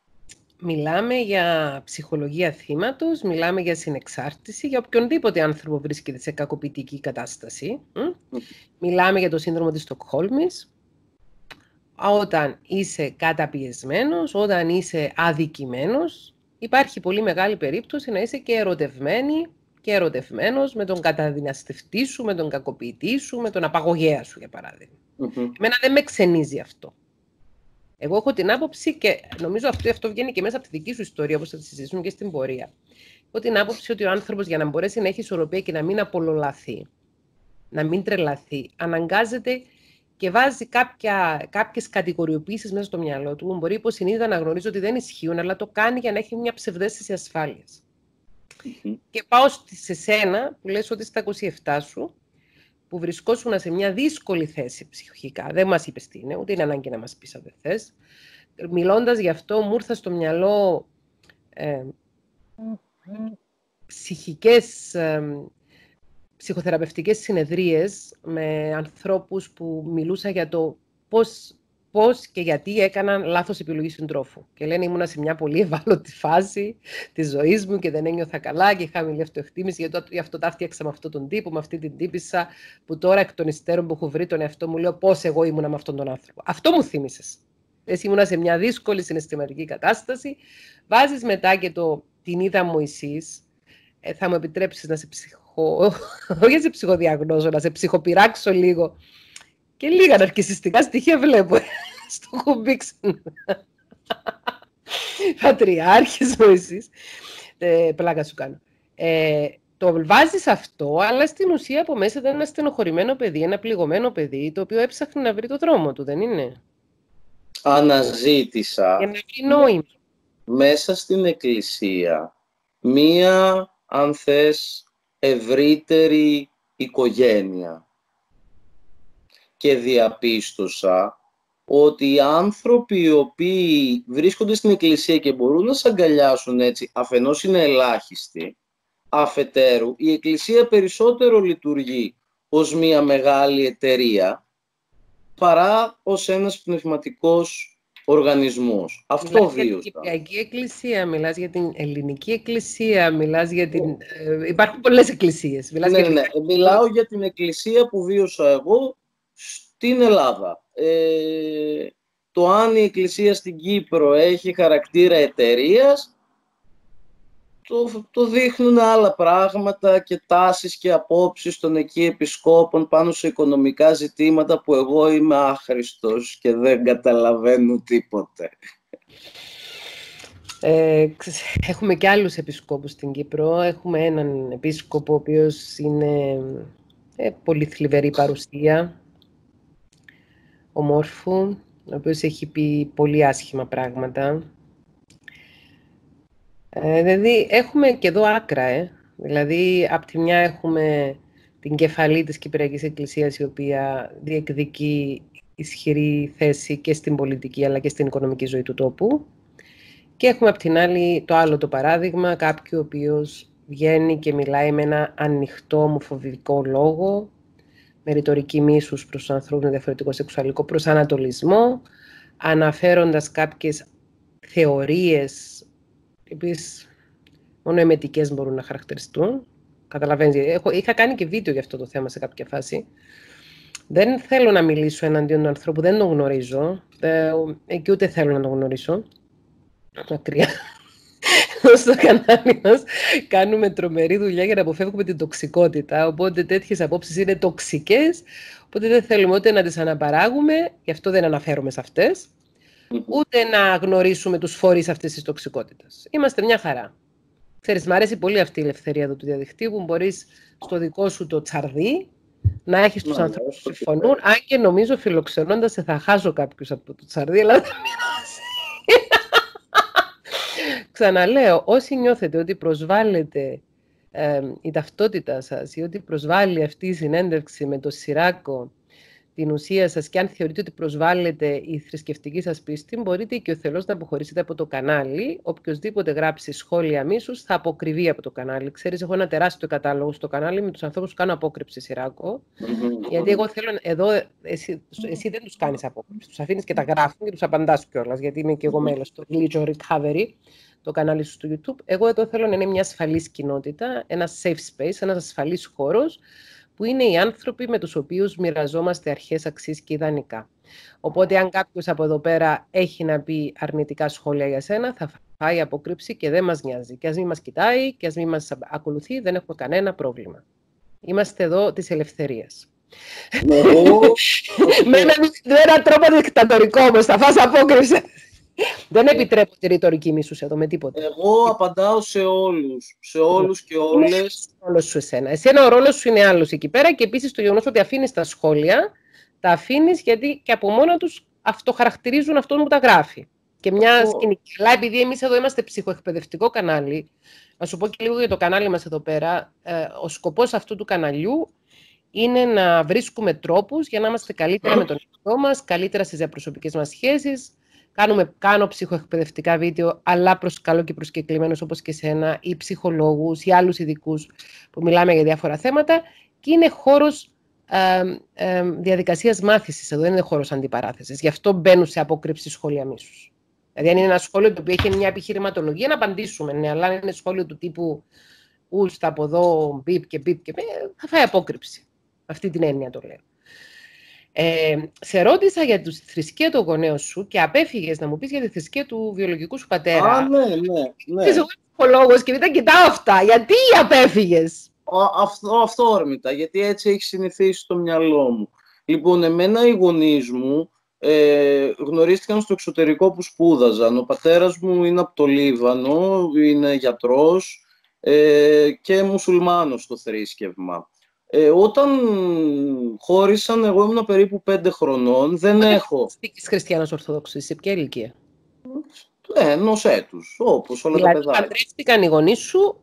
Μιλάμε για ψυχολογία θύματος, μιλάμε για συνεξάρτηση, για οποιονδήποτε άνθρωπο βρίσκεται σε κακοποιητική κατάσταση. Μιλάμε για το σύνδρομο της Στοκχόλμης. Όταν είσαι καταπιεσμένος, όταν είσαι αδικημένος, υπάρχει πολύ μεγάλη περίπτωση να είσαι και ερωτευμένη και ερωτευμένος με τον καταδυναστευτή σου, με τον κακοποιητή σου, με τον απαγωγέα σου, για παράδειγμα. Εμένα δεν με ξενίζει αυτό. Εγώ έχω την άποψη, και νομίζω αυτό βγαίνει και μέσα από τη δική σου ιστορία, όπως θα τη συζητήσουμε και στην πορεία. Έχω την άποψη ότι ο άνθρωπος, για να μπορέσει να έχει ισορροπία και να μην απολολαθεί, να μην τρελαθεί, αναγκάζεται και βάζει κάποιες κατηγοριοποιήσεις μέσα στο μυαλό του, μπορεί υποσυνείδητα να γνωρίζει ότι δεν ισχύουν, αλλά το κάνει για να έχει μια ψευδαίσθηση ασφάλειας. Και πάω σε σένα που λες ότι στα 27 σου, που βρισκόσουν σε μια δύσκολη θέση ψυχικά, δεν μας είπες τι είναι, ούτε είναι ανάγκη να μας πεις αν δεν θες. Μιλώντας γι' αυτό, μου ήρθα στο μυαλό ψυχοθεραπευτικές συνεδρίες με ανθρώπους που μιλούσαν για το πώς και γιατί έκαναν λάθος επιλογή συντρόφου. Και λένε ήμουνα σε μια πολύ ευάλωτη φάση της ζωής μου και δεν ένιωθα καλά και είχα χαμηλή αυτοεκτίμηση, γι' αυτό τα έφτιαξα με αυτόν τον τύπο, με αυτή την τύπισσα, που τώρα εκ των υστέρων που έχω βρει τον εαυτό μου, λέω πώς εγώ ήμουνα με αυτόν τον άνθρωπο. Αυτό μου θύμισες. Εσύ ήμουνα σε μια δύσκολη συναισθηματική κατάσταση. Βάζεις μετά και την είδα Μωυσής. Θα μου επιτρέψεις να σε όχι σε ψυχοδιαγνώσω, να σε ψυχοπειράξω λίγο. Και λίγα ναρκισσιστικά στοιχεία βλέπω στο κουμπί ξανά. Πατριάρχης Μωυσής. Πλάκα σου κάνω. Το βάζεις αυτό, αλλά στην ουσία από μέσα ήταν ένα στενοχωρημένο παιδί, ένα πληγωμένο παιδί, το οποίο έψαχνε να βρει το δρόμο του, δεν είναι? Αναζήτησα για να βρει νόημα μέσα στην εκκλησία μία, αν θες, ευρύτερη οικογένεια. Και διαπίστωσα ότι οι άνθρωποι οι οποίοι βρίσκονται στην εκκλησία και μπορούν να σε αγκαλιάσουν έτσι, αφενός είναι ελάχιστοι, αφετέρου η εκκλησία περισσότερο λειτουργεί ως μια μεγάλη εταιρεία παρά ως ένας πνευματικός οργανισμός. Αυτό βίωσα. Μιλάς για την Κυπριακή Εκκλησία, μιλάς για την Ελληνική Εκκλησία, μιλάς για την... υπάρχουν πολλές εκκλησίες. Μιλάω για την εκκλησία που βίωσα εγώ στην Ελλάδα. Το αν η εκκλησία στην Κύπρο έχει χαρακτήρα εταιρείας, το δείχνουν άλλα πράγματα και τάσεις και απόψεις των εκεί επισκόπων πάνω σε οικονομικά ζητήματα που εγώ είμαι άχρηστος και δεν καταλαβαίνω τίποτε. Έχουμε και άλλους επισκόπους στην Κύπρο. Έχουμε έναν επίσκοπο ο οποίος είναι πολύ θλιβερή παρουσία, ομόρφου, ο οποίος έχει πει πολύ άσχημα πράγματα. Δηλαδή, έχουμε και εδώ άκρα, Δηλαδή, απ' τη μια έχουμε την κεφαλή της Κυπριακής Εκκλησίας, η οποία διεκδικεί ισχυρή θέση και στην πολιτική, αλλά και στην οικονομική ζωή του τόπου. Και έχουμε απ' την άλλη το άλλο το παράδειγμα, κάποιου ο οποίος βγαίνει και μιλάει με ένα ανοιχτό ομοφοβικό λόγο, με ρητορική μίσους προς τους ανθρώπους με διαφορετικό σεξουαλικό προσανατολισμό, αναφέροντας κάποιες θεωρίες, οι οποίες μόνο εμετικές μπορούν να χαρακτηριστούν. Καταλαβαίνεις, είχα κάνει και βίντεο για αυτό το θέμα σε κάποια φάση. Δεν θέλω να μιλήσω εναντίον του ανθρώπου, δεν τον γνωρίζω και ούτε θέλω να τον γνωρίσω. Μακριά. Στο κανάλι μας κάνουμε τρομερή δουλειά για να αποφεύγουμε την τοξικότητα, οπότε τέτοιες απόψεις είναι τοξικές, οπότε δεν θέλουμε ούτε να τις αναπαράγουμε, γι' αυτό δεν αναφέρομαι σε αυτές, ούτε να γνωρίσουμε τους φορείς αυτής της τοξικότητας. Είμαστε μια χαρά. Ξέρεις, μ' αρέσει πολύ αυτή η ελευθερία εδώ του διαδικτύου, που μπορείς στο δικό σου το τσαρδί να έχεις τους ανθρώπους που συμφωνούν, αν και νομίζω φιλοξενώντας θα χάσω κάποιους από το τσαρδί, αλλά δεν μοιάζει. Ξαναλέω, όσοι νιώθετε ότι προσβάλλετε η ταυτότητα σας ή ότι προσβάλλει αυτή η συνέντευξη με το Σιράκο την ουσία σας και αν θεωρείτε ότι προσβάλλετε η θρησκευτική σας πίστη, μπορείτε και ο θελός να αποχωρήσετε από το κανάλι. Οποιοςδήποτε γράψει σχόλια μίσους θα αποκρυβεί από το κανάλι. Ξέρεις, έχω ένα τεράστιο κατάλογο στο κανάλι με τους ανθρώπους που κάνω απόκρυψη, Σιράκο. Γιατί εγώ θέλω εδώ, εσύ δεν τους κάνεις απόκρυψη. Τους αφήνεις και τα γράφουν και τους απαντάς κιόλας, γιατί είμαι και εγώ μέλος στο Religion Recovery, το κανάλι σου στο YouTube. Εγώ εδώ θέλω να είναι μια ασφαλής κοινότητα, ένα safe space, ένας ασφαλής χώρος, που είναι οι άνθρωποι με τους οποίους μοιραζόμαστε αρχές, αξίες και ιδανικά. Οπότε, αν κάποιος από εδώ πέρα έχει να πει αρνητικά σχόλια για σένα, θα Πάει απόκρυψη και δεν μας νοιάζει. Και ας μην μας κοιτάει και ας μην μας ακολουθεί, δεν έχουμε κανένα πρόβλημα. Είμαστε εδώ της ελευθερίας. Με έναν τρόπο δικτατορικό όμως, θα φας απόκρυψη. Δεν επιτρέπω τη ρητορική μίσους εδώ με τίποτα. Εγώ απαντάω σε όλους και όλες. Ο ρόλος σου εσένα. Εσένα ο ρόλος σου είναι άλλος εκεί πέρα και επίσης το γεγονός ότι αφήνεις τα σχόλια, τα αφήνεις γιατί και από μόνα τους αυτοχαρακτηρίζουν αυτόν που τα γράφει. Και μια σκηνική. Αλλά επειδή εμείς εδώ είμαστε ψυχοεκπαιδευτικό κανάλι, να σου πω και λίγο για το κανάλι μας εδώ πέρα, ο σκοπός αυτού του καναλιού είναι να βρίσκουμε τρόπους για να είμαστε καλύτερα με τον εαυτό μας, καλύτερα στις διαπροσωπικές μας σχέσεις. Κάνω ψυχοεκπαιδευτικά βίντεο, αλλά προς καλό και προσκεκλημένους όπως και σένα, ή ψυχολόγους ή άλλους ειδικούς που μιλάμε για διάφορα θέματα. Και είναι χώρος διαδικασίας μάθησης. Εδώ δεν είναι χώρος αντιπαράθεσης. Γι' αυτό μπαίνουν σε απόκρυψη σχόλια μίσους. Δηλαδή, αν είναι ένα σχόλιο το οποίο έχει μια επιχειρηματολογία, να απαντήσουμε. Ναι, αλλά αν είναι σχόλιο του τύπου ούστα από εδώ, μπιπ και μπιπ και μπιπ, θα φάει απόκρυψη. Αυτή την έννοια το λέω. Σε ρώτησα για τη θρησκεία των γονέων σου και απέφυγες να μου πεις για τη θρησκεία του βιολογικού σου πατέρα. Ναι. Είσαι εγώ ψυχολόγος και μετά κοιτάω αυτά. Γιατί απέφυγες? Αυθόρμητα, γιατί έτσι έχει συνηθίσει στο μυαλό μου. Λοιπόν, εμένα οι γονείς μου γνωρίστηκαν στο εξωτερικό που σπούδαζαν. Ο πατέρας μου είναι από το Λίβανο, είναι γιατρός και μουσουλμάνος στο θρήσκευμα. Όταν χώρισαν, εγώ ήμουν περίπου 5 χρονών, δεν έχω... Είσαι χριστιανός Ορθόδοξος, σε ποια ηλικία? Ενός έτους, όπως όλα τα παιδάκια. Παντρεύτηκαν οι γονείς σου,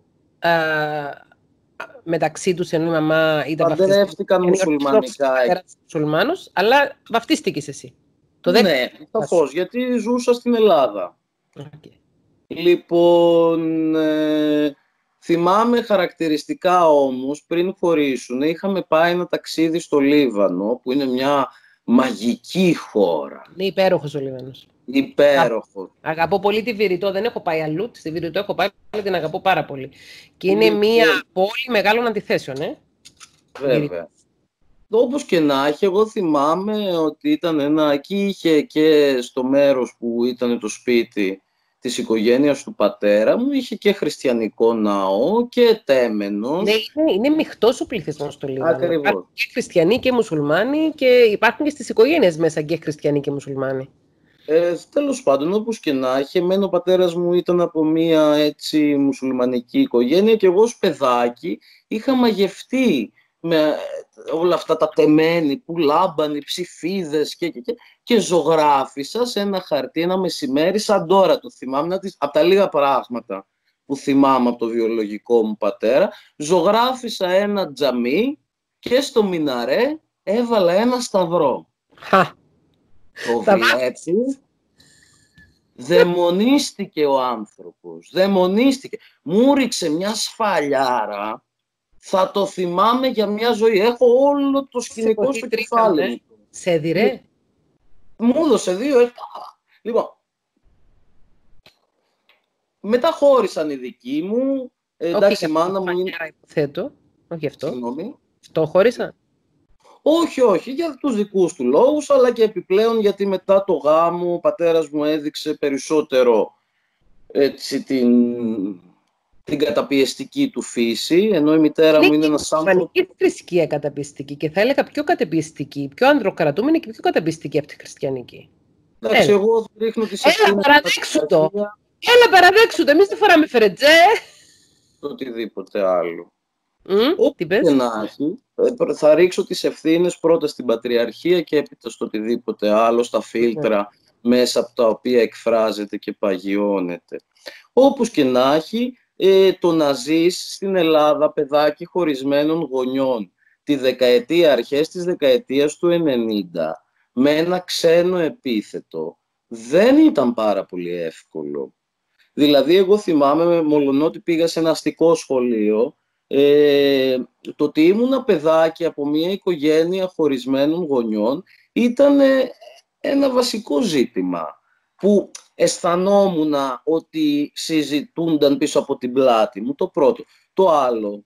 μεταξύ τους ενώ η μαμά ήταν παντρεύτηκαν μουσουλμανικά. Μουσουλμάνος, αλλά βαφτίστηκες εσύ. Ναι, σαφώς, γιατί ζούσα στην Ελλάδα. Okay. Λοιπόν, θυμάμαι χαρακτηριστικά όμως, πριν χωρίσουν, είχαμε πάει ένα ταξίδι στο Λίβανο, που είναι μια μαγική χώρα. Είναι υπέροχος ο Λίβανος. Υπέροχο. Αγαπώ πολύ τη Βηρητό, δεν έχω πάει αλλού. Στη Βηρητό έχω πάει, αλλά την αγαπώ πάρα πολύ. Και είναι μια πόλη μεγάλων αντιθέσεων, Βέβαια. Όπως και να έχει, εγώ θυμάμαι ότι ήταν εκεί είχε και στο μέρος που ήταν το σπίτι της οικογένειας του πατέρα μου, είχε και χριστιανικό ναό και τέμενος. Ναι, είναι μειχτός ο πληθυσμός στο Λίβανο. Ακριβώς. Υπάρχουν και χριστιανοί και μουσουλμάνοι και υπάρχουν και στις οικογένειες μέσα και χριστιανοί και μουσουλμάνοι. Τέλος πάντων, όπως και να έχει, εμένα ο πατέρας μου ήταν από μια έτσι μουσουλμανική οικογένεια και εγώ ως παιδάκι είχα μαγευτεί με όλα αυτά τα τεμένη που λάμπανε, ψηφίδες και ζωγράφισα σε ένα χαρτί ένα μεσημέρι, σαν τώρα το θυμάμαι, από τα λίγα πράγματα που θυμάμαι από το βιολογικό μου πατέρα, ζωγράφισα ένα τζαμί και στο μιναρέ έβαλα ένα σταυρό. Το βλέπει, δαιμονίστηκε ο άνθρωπος, δαιμονίστηκε. Μου ρίξε μια σφαλιάρα, θα το θυμάμαι για μια ζωή. Έχω όλο το σκηνικό στο κεφάλι μου. Σε έδιρε? Μου έδωσε 2 Λοιπόν, μετά χώρισαν οι δικοί μου. Εντάξει, μάνα μου είναι... Υποθέτω, όχι αυτό. Συγγνώμη. Το χώρισα? Όχι, για τους δικούς του λόγους, αλλά και επιπλέον γιατί μετά το γάμο ο πατέρας μου έδειξε περισσότερο έτσι, την καταπιεστική του φύση, ενώ η μητέρα μου είναι ένας άνθρωπος... Είναι θρησκεία καταπιεστική και θα έλεγα πιο καταπιεστική, πιο ανδροκρατούμενη και πιο καταπιεστική από τη χριστιανική. Εντάξει, εγώ ρίχνω τις ευθύνες... Έλα, παραδέξου το! Έλα, παραδέξου το! Εμείς δεν φοράμε φερετζέ! Οτιδήποτε άλλο. Τι πες? Και να έχει, θα ρίξω τις ευθύνες πρώτα στην πατριαρχία και έπειτα στο οτιδήποτε άλλο, στα φίλτρα μέσα από τα οποία εκφράζεται και παγιώνεται. Όπως και να έχει, το να ζεις στην Ελλάδα παιδάκι χωρισμένων γονιών αρχές της δεκαετίας του 90 με ένα ξένο επίθετο δεν ήταν πάρα πολύ εύκολο. Δηλαδή εγώ θυμάμαι, μολονότι πήγα σε ένα αστικό σχολείο, το ότι ήμουνα παιδάκι από μια οικογένεια χωρισμένων γονιών ήταν ένα βασικό ζήτημα που αισθανόμουν ότι συζητούνταν πίσω από την πλάτη μου, το πρώτο. Το άλλο,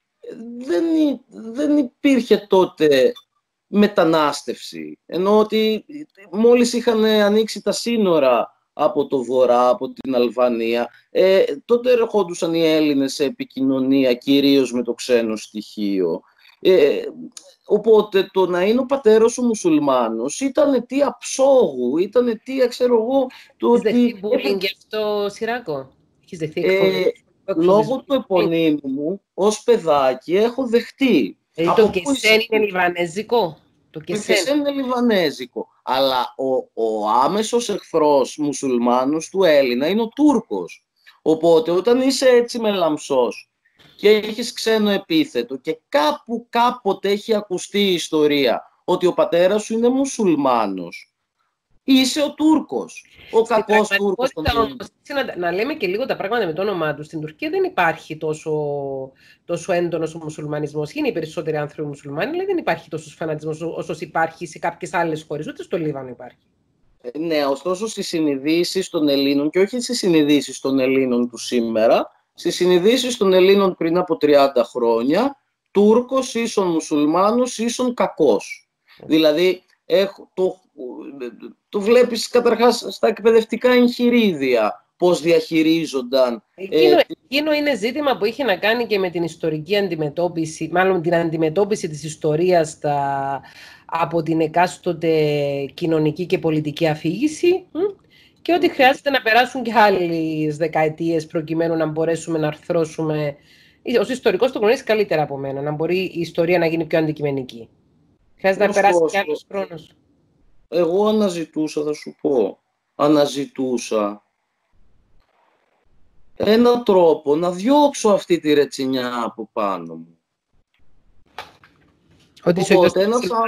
δεν υπήρχε τότε μετανάστευση, ενώ ότι μόλις είχαν ανοίξει τα σύνορα από το βορρά, από την Αλβανία. Τότε ερχόντουσαν οι Έλληνες σε επικοινωνία, κυρίως με το ξένο στοιχείο. Οπότε το να είναι ο πατέρας ο μουσουλμάνος ήταν αιτία ψόγου, ήταν αιτία, ξέρω εγώ, Έχεις δεχτεί bullying γι' αυτό, Σιράκο? Έχεις δεχτεί εκφοβισμό? Λόγω του επωνύμου μου, ως παιδάκι, έχω δεχτεί. Δηλαδή το κεσέν είναι λιβανέζικο? Το κεσέν είναι λιβανέζικο. Αλλά ο άμεσος εχθρός μουσουλμάνος του Έλληνα είναι ο Τούρκος. Οπότε όταν είσαι έτσι μελαμψός και έχεις ξένο επίθετο και κάπου κάποτε έχει ακουστεί η ιστορία ότι ο πατέρας σου είναι μουσουλμάνος, είσαι ο Τούρκος. Ο κακός Τούρκος. Να λέμε και λίγο τα πράγματα με το όνομά του. Στην Τουρκία δεν υπάρχει τόσο έντονος ο μουσουλμανισμός. Είναι οι περισσότεροι άνθρωποι μουσουλμάνοι, αλλά δεν υπάρχει τόσος φανατισμός όσο υπάρχει σε κάποιες άλλες χώρες. Ούτε στο Λίβανο υπάρχει. Ναι, ωστόσο στις συνειδήσεις των Ελλήνων, και όχι στις συνειδήσεις των Ελλήνων του σήμερα, στις συνειδήσεις των Ελλήνων πριν από 30 χρόνια, Τούρκος ίσον μουσουλμάνος ίσον κακός. Δηλαδή, το βλέπεις καταρχάς στα εκπαιδευτικά εγχειρίδια, πώς διαχειρίζονταν. Εκείνο είναι ζήτημα που είχε να κάνει και με την ιστορική αντιμετώπιση, μάλλον την αντιμετώπιση της ιστορίας από την εκάστοτε κοινωνική και πολιτική αφήγηση, και ότι χρειάζεται να περάσουν και άλλες δεκαετίες προκειμένου να μπορέσουμε να αρθρώσουμε. Ως ιστορικός το γνωρίζεις καλύτερα από μένα, να μπορεί η ιστορία να γίνει πιο αντικειμενική. Χρειάζεται να περάσει και άλλος χρόνος. Εγώ αναζητούσα, θα σου πω, αναζητούσα έναν τρόπο να διώξω αυτή τη ρετσινιά από πάνω μου. Οπότε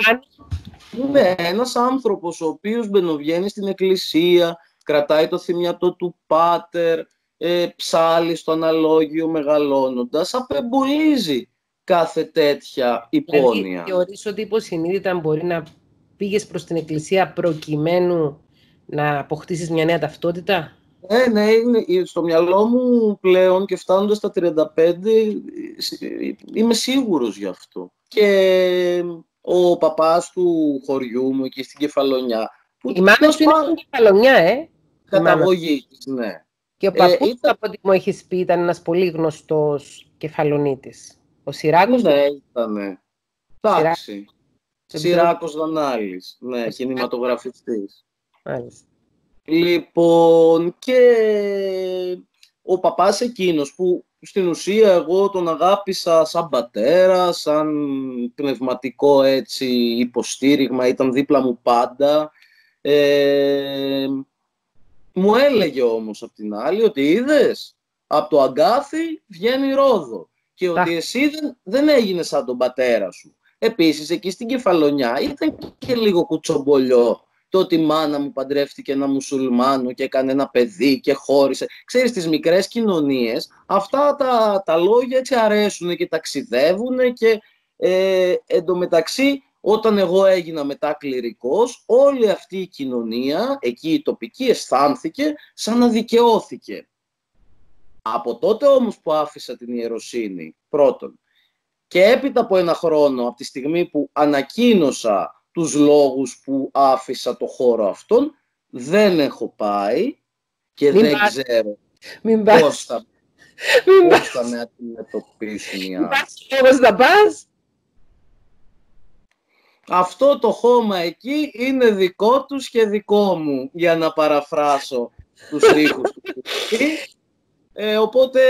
ένας άνθρωπος ο οποίος μπαινοβγαίνει στην εκκλησία, κρατάει το θυμιατό του πάτερ, ψάλλει στο αναλόγιο μεγαλώνοντας, απεμπολίζει κάθε τέτοια υπόνοια. Δηλαδή, θεωρείς ότι υποσυνείδητα μπορεί να πήγες προς την εκκλησία προκειμένου να αποκτήσεις μια νέα ταυτότητα? Ναι, στο μυαλό μου πλέον και φτάνοντας στα 35 είμαι σίγουρος γι' αυτό. Και ο παπάς του χωριού μου εκεί στην Κεφαλονιά. Η μάνα σου είναι στην Κεφαλονιά, Καταγωγή της, ναι. Και ο παππούς του, από ό,τι μου έχεις πει, ήταν ένας πολύ γνωστός Κεφαλονίτης. Ο Σιράκος. Ναι, ήτανε. Εντάξει. Σιράκος Δανάλης. Ναι, κινηματογραφιστής. Μάλιστα. Λοιπόν, και ο παπάς εκείνος που στην ουσία εγώ τον αγάπησα σαν πατέρα, σαν πνευματικό έτσι υποστήριγμα, ήταν δίπλα μου πάντα. Μου έλεγε όμως απ' την άλλη ότι είδες, από το αγκάθι βγαίνει ρόδο και ότι εσύ δεν έγινες σαν τον πατέρα σου. Επίσης εκεί στην Κεφαλονιά ήταν και λίγο κουτσομπολιό το ότι η μάνα μου παντρεύτηκε ένα μουσουλμάνο και έκανε ένα παιδί και χώρισε. Ξέρεις, στις μικρές κοινωνίες αυτά τα λόγια έτσι αρέσουν και ταξιδεύουν και εντωμεταξύ όταν εγώ έγινα μετά κληρικός, όλη αυτή η κοινωνία, εκεί η τοπική, αισθάνθηκε σαν να δικαιώθηκε. Από τότε όμως που άφησα την ιεροσύνη, πρώτον, και έπειτα από ένα χρόνο, από τη στιγμή που ανακοίνωσα τους λόγους που άφησα το χώρο αυτόν, δεν έχω πάει και δεν ξέρω πώς θα με αντιμετωπίσει μια. Πώς θα πας? Αυτό το χώμα εκεί είναι δικό τους και δικό μου, για να παραφράσω τους στίχους του. Οπότε,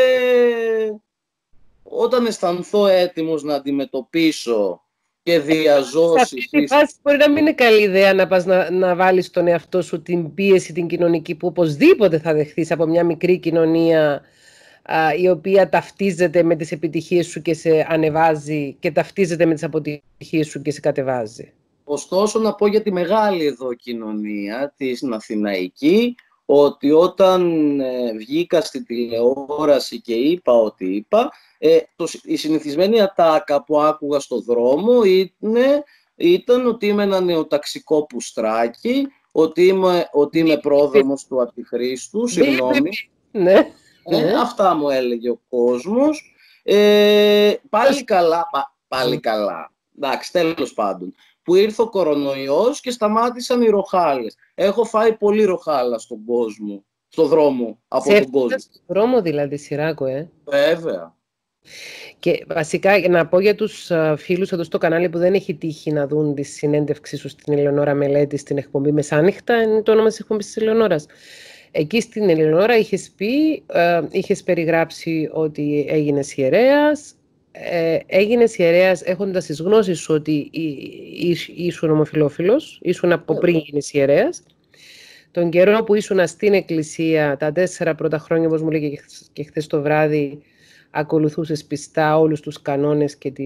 όταν αισθανθώ έτοιμος να αντιμετωπίσω και διαζώσεις... Σε αυτή τη φάση μπορεί να μην είναι καλή ιδέα να πας να βάλεις στον εαυτό σου την πίεση την κοινωνική που οπωσδήποτε θα δεχθείς από μια μικρή κοινωνία η οποία ταυτίζεται με τις επιτυχίες σου και σε ανεβάζει και ταυτίζεται με τις αποτυχίες σου και σε κατεβάζει. Ωστόσο, να πω για τη μεγάλη εδώ κοινωνία, την Αθηναϊκή, ότι όταν βγήκα στη τηλεόραση και είπα ό,τι είπα, η συνηθισμένη ατάκα που άκουγα στο δρόμο ήταν ότι είμαι ένα νεοταξικό πουστράκι, ότι είμαι πρόδρομος του Αντιχρίστου, συγγνώμη. Ναι. Αυτά μου έλεγε ο κόσμος. Πάλι καλά. Εντάξει, τέλος πάντων. που ήρθε ο κορονοϊός και σταμάτησαν οι ροχάλες. Έχω φάει πολύ ροχάλα στον κόσμο, στον δρόμο, από τον κόσμο. Στον δρόμο δηλαδή, Σιράκο, Βέβαια. Και βασικά, να πω για τους φίλους εδώ στο κανάλι που δεν έχει τύχει να δουν τη συνέντευξή σου στην Ελεονόρα Μελέτη, στην εκπομπή Μεσάνυχτα, είναι το όνομα της εκπομπής της Ελεονόρας. Εκεί στην Ελεονόρα είχες περιγράψει ότι έγινες ιερέας, έγινες ιερέας έχοντας τις γνώσεις σου ότι ήσουν ομοφυλόφιλος, ήσουν από πριν γίνεις ιερέας. Τον καιρό που ήσουν στην εκκλησία, τα 4 πρώτα χρόνια, όπως μου λέγε και χθες το βράδυ, ακολουθούσες πιστά όλους τους κανόνες και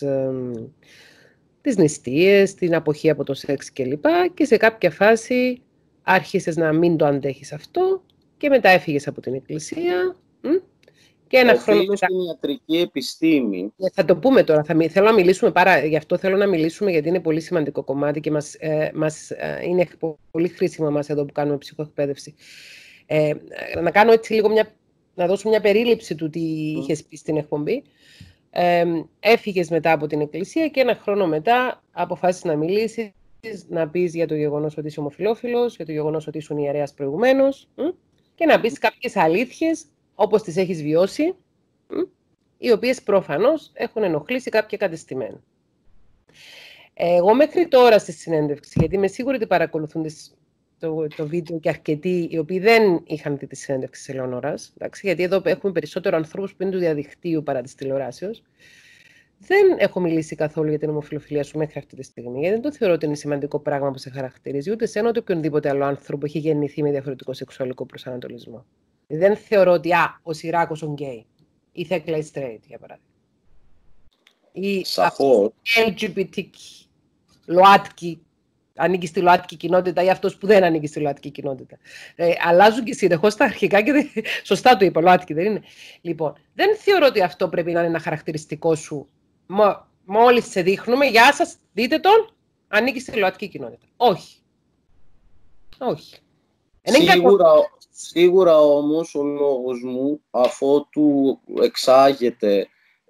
τις νηστείες, την αποχή από το σεξ κλπ. Και σε κάποια φάση άρχισες να μην το αντέχεις αυτό και μετά έφυγες από την εκκλησία. Και ένα χρόνο μετά... στην ιατρική επιστήμη. Θα το πούμε τώρα. Θέλω να μιλήσουμε γι' αυτό θέλω να μιλήσουμε, γιατί είναι πολύ σημαντικό κομμάτι και είναι πολύ χρήσιμο εμάς εδώ που κάνουμε ψυχοεκπαίδευση. Να κάνω έτσι λίγο να δώσω μια περίληψη του τι είχες πει στην εκπομπή. Έφυγες μετά από την εκκλησία και ένα χρόνο μετά αποφάσισες να μιλήσεις, να πεις για το γεγονός ότι είσαι ομοφυλόφιλος, για το γεγονός ότι ήσουν ιερέας προηγουμένως και να πεις κάποιες αλήθειες όπως τις έχεις βιώσει, οι οποίες προφανώς έχουν ενοχλήσει κάποια κατεστημένα. Εγώ μέχρι τώρα στη συνέντευξη, γιατί είμαι σίγουρη ότι παρακολουθούν το βίντεο και αρκετοί οι οποίοι δεν είχαν δει τη συνέντευξη της Ελεονόρας, γιατί εδώ έχουμε περισσότερο ανθρώπους που είναι του διαδικτύου παρά της τηλεοράσεως, δεν έχω μιλήσει καθόλου για την ομοφυλοφιλία σου μέχρι αυτή τη στιγμή, γιατί δεν το θεωρώ ότι είναι σημαντικό πράγμα που σε χαρακτηρίζει, ούτε εσένα ούτε οποιονδήποτε άλλο άνθρωπο έχει γεννηθεί με διαφορετικό σεξουαλικό προσανατολισμό. Δεν θεωρώ ότι ο Σιράκος είναι γκέι ή Θέκλα είναι straight, για παράδειγμα. Ή LGBTQ, ΛΟΑΤΚΙ, ανήκει στη ΛΟΑΤΚΙ κοινότητα ή αυτός που δεν ανήκει στη ΛΟΑΤΚΙ κοινότητα. Αλλάζουν και συνεχώς τα αρχικά και σωστά το είπα, ΛΟΑΤΚΙ δεν είναι. Λοιπόν, δεν θεωρώ ότι αυτό πρέπει να είναι ένα χαρακτηριστικό σου. Μόλις σε δείχνουμε, γεια σας, δείτε τον, ανήκει στη ΛΟΑΤΚΙ κοινότητα. Όχι. Όχι. Σίγουρα όμως ο λόγος μου, αφότου εξάγεται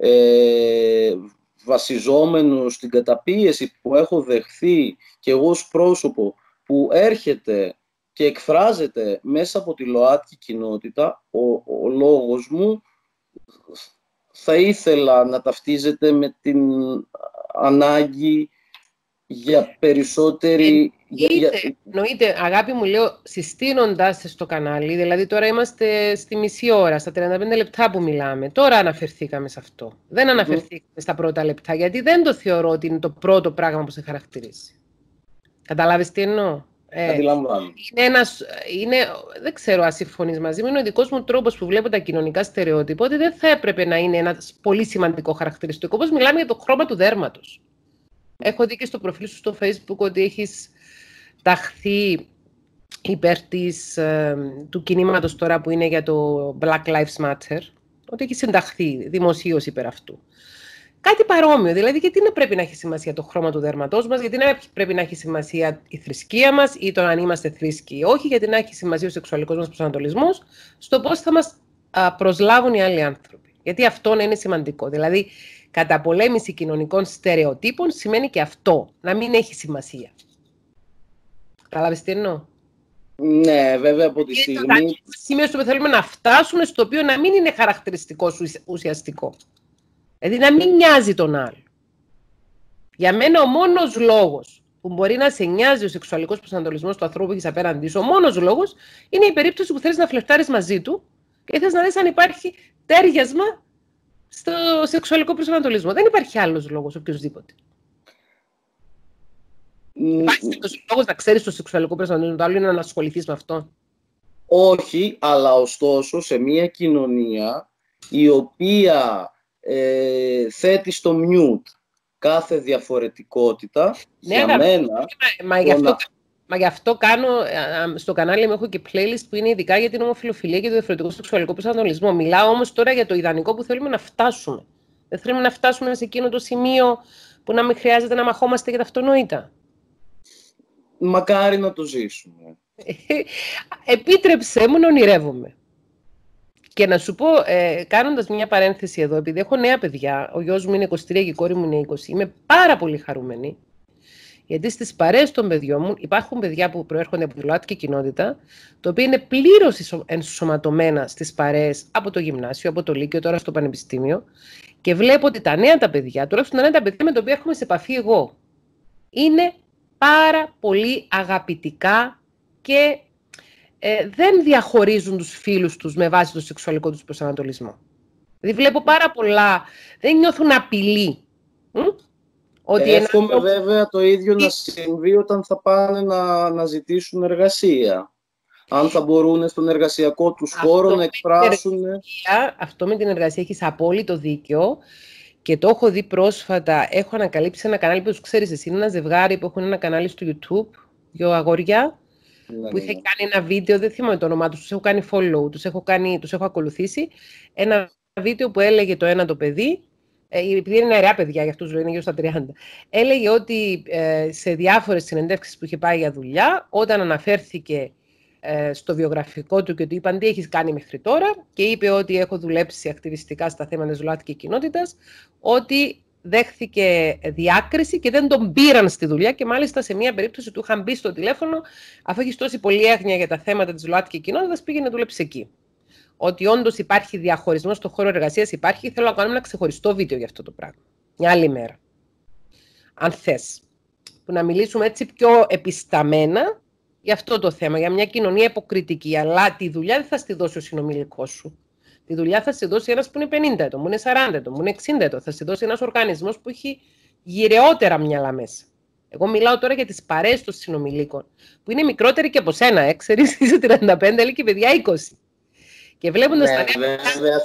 βασιζόμενο στην καταπίεση που έχω δεχθεί και εγώ ως πρόσωπο που έρχεται και εκφράζεται μέσα από τη ΛΟΑΤΚΙ κοινότητα, ο λόγος μου θα ήθελα να ταυτίζεται με την ανάγκη για περισσότερη... Εννοείται, αγάπη μου, λέω, συστήνοντας στο κανάλι, δηλαδή τώρα είμαστε στη μισή ώρα, στα 35 λεπτά που μιλάμε, τώρα αναφερθήκαμε σε αυτό. Δεν αναφερθήκαμε στα πρώτα λεπτά, γιατί δεν το θεωρώ ότι είναι το πρώτο πράγμα που σε χαρακτηρίζει. Καταλάβεις τι εννοώ? Αντιλαμβάνω. Δεν ξέρω αν συμφωνείς μαζί μου, είναι ο δικός μου τρόπος που βλέπω τα κοινωνικά στερεότυπα, ότι δεν θα έπρεπε να είναι ένα πολύ σημαντικό χαρακτηριστικό, όπως μιλάμε για το χρώμα του δέρματος. Έχω δει και στο προφίλ σου στο Facebook ότι έχεις ταχθεί υπέρ του κινήματος τώρα που είναι για το Black Lives Matter, ότι έχεις συνταχθεί δημοσίως υπέρ αυτού. Κάτι παρόμοιο, δηλαδή γιατί να πρέπει να έχει σημασία το χρώμα του δέρματός μας, γιατί να πρέπει να έχει σημασία η θρησκεία μας ή το αν είμαστε θρήσκοι ή όχι, γιατί να έχει σημασία ο σεξουαλικός μας προσανατολισμός, στο πώς θα μας προσλάβουν οι άλλοι άνθρωποι. Γιατί αυτό να είναι σημαντικό. Δηλαδή, καταπολέμηση κοινωνικών στερεοτύπων σημαίνει και αυτό, να μην έχει σημασία. Καταλάβεις τι εννοώ? Ναι, βέβαια από τη στιγμή... Σημείο στο που θέλουμε να φτάσουμε, στο οποίο να μην είναι χαρακτηριστικό ουσιαστικό. Δηλαδή να μην νοιάζει τον άλλο. Για μένα ο μόνος λόγος που μπορεί να σε νοιάζει ο σεξουαλικός προσανατολισμός του ανθρώπου που έχεις απέναντί σου, ο μόνος λόγος είναι η περίπτωση που θέλεις να φλερτάρεις μαζί του και θες να δεις αν υπάρχει τέριασμα στο σεξουαλικό προσανατολισμό. Δεν υπάρχει άλλος λόγος οποιοδήποτε. Υπάρχει άλλος λόγος να ξέρεις το σεξουαλικό προσανατολισμό του άλλου είναι να ασχοληθείς με αυτό? Όχι, αλλά ωστόσο σε μια κοινωνία η οποία θέτει στο mute κάθε διαφορετικότητα, ναι, για μένα... Μα γι' αυτό κάνω, στο κανάλι μου έχω και playlist που είναι ειδικά για την ομοφυλοφιλία και το διαφορετικό σεξουαλικό προσανατολισμό. Μιλάω όμως τώρα για το ιδανικό που θέλουμε να φτάσουμε. Δεν θέλουμε να φτάσουμε σε εκείνο το σημείο που να μην χρειάζεται να μαχόμαστε για τα αυτονόητα. Μακάρι να το ζήσουμε. Επίτρεψέ μου να ονειρεύομαι. Και να σου πω, κάνοντας μια παρένθεση εδώ, επειδή έχω νέα παιδιά, ο γιος μου είναι 23 και η κόρη μου είναι 20, είμαι πάρα πολύ χαρούμενη. Γιατί στις παρέες των παιδιών μου υπάρχουν παιδιά που προέρχονται από τη ΛΟΑΤΚΙ κοινότητα, τα οποία είναι πλήρως ενσωματωμένα στις παρέες από το γυμνάσιο, από το λύκειο, τώρα στο πανεπιστήμιο, και βλέπω ότι τα νέα τα παιδιά, τουλάχιστον τα νέα τα παιδιά με τα οποία έχουμε σε επαφή εγώ, είναι πάρα πολύ αγαπητικά και δεν διαχωρίζουν τους φίλους τους με βάση το σεξουαλικό τους προσανατολισμό. Δηλαδή βλέπω πάρα πολλά, δεν νιώθουν απειλή. Ότι εύχομαι βέβαια το ίδιο να συμβεί όταν θα πάνε να ζητήσουν εργασία. Αν θα μπορούν στον εργασιακό τους χώρο να εκφράσουν... Αυτό με την εργασία έχεις απόλυτο δίκιο. Και το έχω δει πρόσφατα, έχω ανακαλύψει ένα κανάλι που τους ξέρεις εσύ, είναι ένα ζευγάρι που έχουν ένα κανάλι στο YouTube, δύο αγόρια, που είχε κάνει ένα βίντεο, δεν θυμάμαι το όνομά τους έχω κάνει follow, τους έχω ακολουθήσει, ένα βίντεο που έλεγε το ένα το παιδί, επειδή είναι νεαρά παιδιά, για αυτούς είναι γύρω στα 30, έλεγε ότι σε διάφορες συνεντεύξεις που είχε πάει για δουλειά, όταν αναφέρθηκε στο βιογραφικό του και του είπαν τι έχεις κάνει μέχρι τώρα και είπε ότι έχω δουλέψει ακτιβιστικά στα θέματα της ΛΟΑΤΚΙ κοινότητας, ότι δέχθηκε διάκριση και δεν τον πήραν στη δουλειά και μάλιστα σε μία περίπτωση του είχαν μπει στο τηλέφωνο, αφού έχεις τόση πολλή έγνοια για τα θέματα της ΛΟΑΤΚΙ κοινότητας, πήγαινε να δουλέψει εκεί. Ότι όντως υπάρχει διαχωρισμός στον χώρο εργασίας, υπάρχει. Θέλω να κάνουμε ένα ξεχωριστό βίντεο για αυτό το πράγμα. Μια άλλη μέρα. Αν θες. Που να μιλήσουμε έτσι πιο επισταμμένα για αυτό το θέμα, για μια κοινωνία υποκριτική. Αλλά τη δουλειά δεν θα στη δώσει ο συνομιλικός σου. Τη δουλειά θα στη δώσει ένας που είναι 50 ετών, που είναι 40 ετών, που είναι 60 ετών. Θα στη δώσει ένας οργανισμός που έχει γυρεότερα μυαλά μέσα. Εγώ μιλάω τώρα για τις παρέες των συνομιλίκων, που είναι μικρότεροι και από σένα, ξέρεις, είσαι 35, λέει και παιδιά 20. Και βλέποντας τα νέα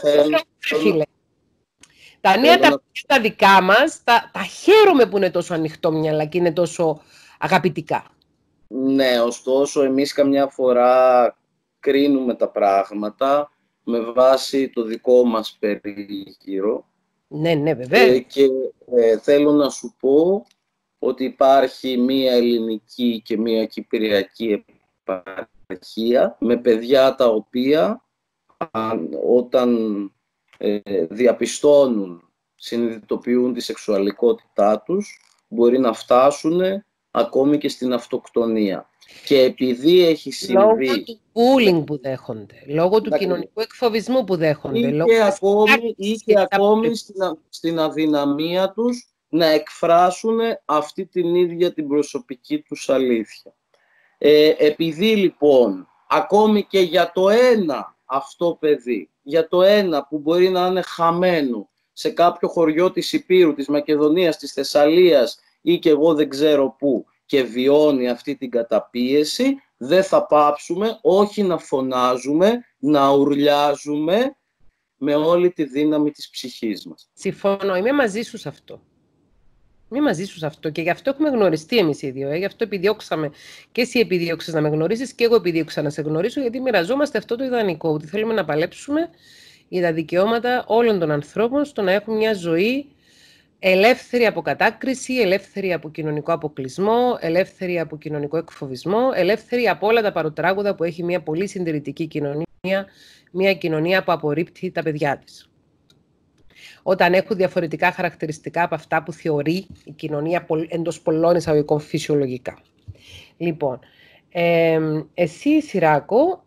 τα νέα τα δικά μας, τα χαίρομαι που είναι τόσο ανοιχτόμυαλα και είναι τόσο αγαπητικά. Ναι, ωστόσο εμείς καμιά φορά κρίνουμε τα πράγματα με βάση το δικό μας περίγυρο. Ναι, βέβαια. Και θέλω να σου πω ότι υπάρχει μία ελληνική και μία κυπριακή επαρχία με παιδιά τα οποία όταν διαπιστώνουν, συνειδητοποιούν τη σεξουαλικότητά τους, μπορεί να φτάσουν ακόμη και στην αυτοκτονία. Και επειδή έχει συμβεί... Λόγω του bullying που δέχονται, λόγω του κοινωνικού εκφοβισμού που δέχονται. Ή και ακόμη στην αδυναμία τους να εκφράσουν αυτή την ίδια την προσωπική τους αλήθεια. Επειδή λοιπόν, ακόμη και για το ένα αυτό παιδί, για το ένα που μπορεί να είναι χαμένο σε κάποιο χωριό της Ηπείρου, της Μακεδονίας, της Θεσσαλίας ή και εγώ δεν ξέρω πού και βιώνει αυτή την καταπίεση, δεν θα πάψουμε όχι να φωνάζουμε, να ουρλιάζουμε με όλη τη δύναμη της ψυχής μας. Συμφωνώ, είμαι μαζί σου σε αυτό. Είμαι μαζί σου σε αυτό και γι' αυτό έχουμε γνωριστεί εμείς οι δύο. Γι' αυτό επιδιώξαμε και εσύ επιδίωξες να με γνωρίσεις και εγώ επιδίωξα να σε γνωρίσω, γιατί μοιραζόμαστε αυτό το ιδανικό, ότι θέλουμε να παλέψουμε για τα δικαιώματα όλων των ανθρώπων στο να έχουν μια ζωή ελεύθερη από κατάκριση, ελεύθερη από κοινωνικό αποκλεισμό, ελεύθερη από κοινωνικό εκφοβισμό, ελεύθερη από όλα τα παροτράγουδα που έχει μια πολύ συντηρητική κοινωνία, μια κοινωνία που απορρίπτει τα παιδιά της. Όταν έχουν διαφορετικά χαρακτηριστικά από αυτά που θεωρεί η κοινωνία εντός πολλών εισαγωγικών φυσιολογικά. Λοιπόν, εσύ Σιράκο,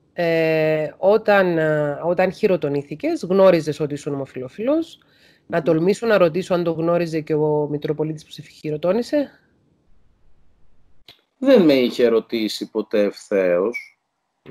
όταν χειροτονήθηκες, γνώριζες ότι ήσουν ομοφυλόφιλος. Να τολμήσω να ρωτήσω αν το γνώριζε και ο Μητροπολίτης που σε χειροτώνησε. Δεν με είχε ρωτήσει ποτέ ευθέως.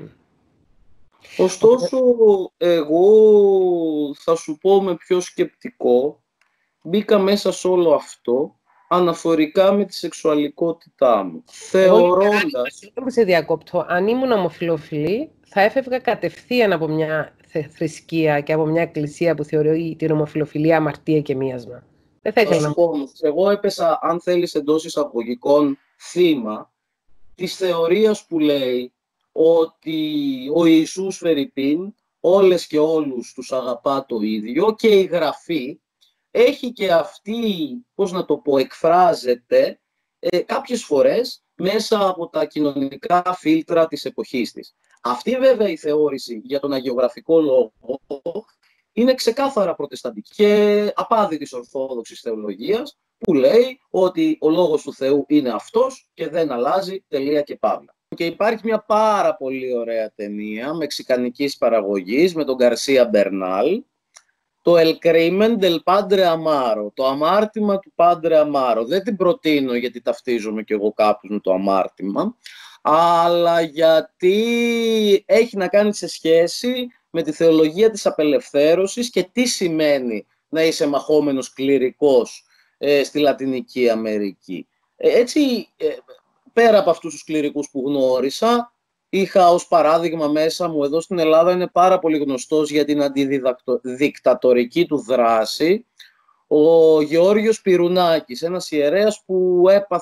Ωστόσο, εγώ θα σου πω με πιο σκεπτικό, μπήκα μέσα σε όλο αυτό αναφορικά με τη σεξουαλικότητά μου. Θεωρώντας... Σε διακόπτω, αν ήμουν ομοφυλόφιλη, θα έφευγα κατευθείαν από μια θρησκεία και από μια εκκλησία που θεωρεί την ομοφυλοφιλία αμαρτία και μίασμα. Δεν θα ήθελα να... Εγώ έπεσα, αν θέλεις εντός εισαγωγικών, θύμα της θεωρίας που λέει ότι ο Ιησούς Φερρυπίν όλες και όλους τους αγαπά το ίδιο και η Γραφή έχει και αυτή, πώς να το πω, εκφράζεται κάποιες φορές μέσα από τα κοινωνικά φίλτρα της εποχής της. Αυτή βέβαια η θεώρηση για τον αγιογραφικό λόγο είναι ξεκάθαρα προτεσταντική και απάδει της ορθόδοξης θεολογίας, που λέει ότι ο λόγος του Θεού είναι αυτός και δεν αλλάζει, τελεία και παύλα. Και υπάρχει μια πάρα πολύ ωραία ταινία μεξικανικής παραγωγής με τον Γκαρσία Μπερνάλ, το El Crimen del Padre Amaro, το αμάρτημα του Padre Amaro. Δεν την προτείνω γιατί ταυτίζομαι κι εγώ κάπως με το αμάρτημα, αλλά γιατί έχει να κάνει σε σχέση με τη θεολογία της απελευθέρωσης και τι σημαίνει να είσαι μαχόμενος κληρικός στη Λατινική Αμερική. Έτσι, πέρα από αυτούς τους κληρικούς που γνώρισα, είχα ως παράδειγμα μέσα μου εδώ στην Ελλάδα, είναι πάρα πολύ γνωστός για την αντιδικτατορική του δράση, ο Γεώργιος Πυρουνάκης, ένας ιερέας που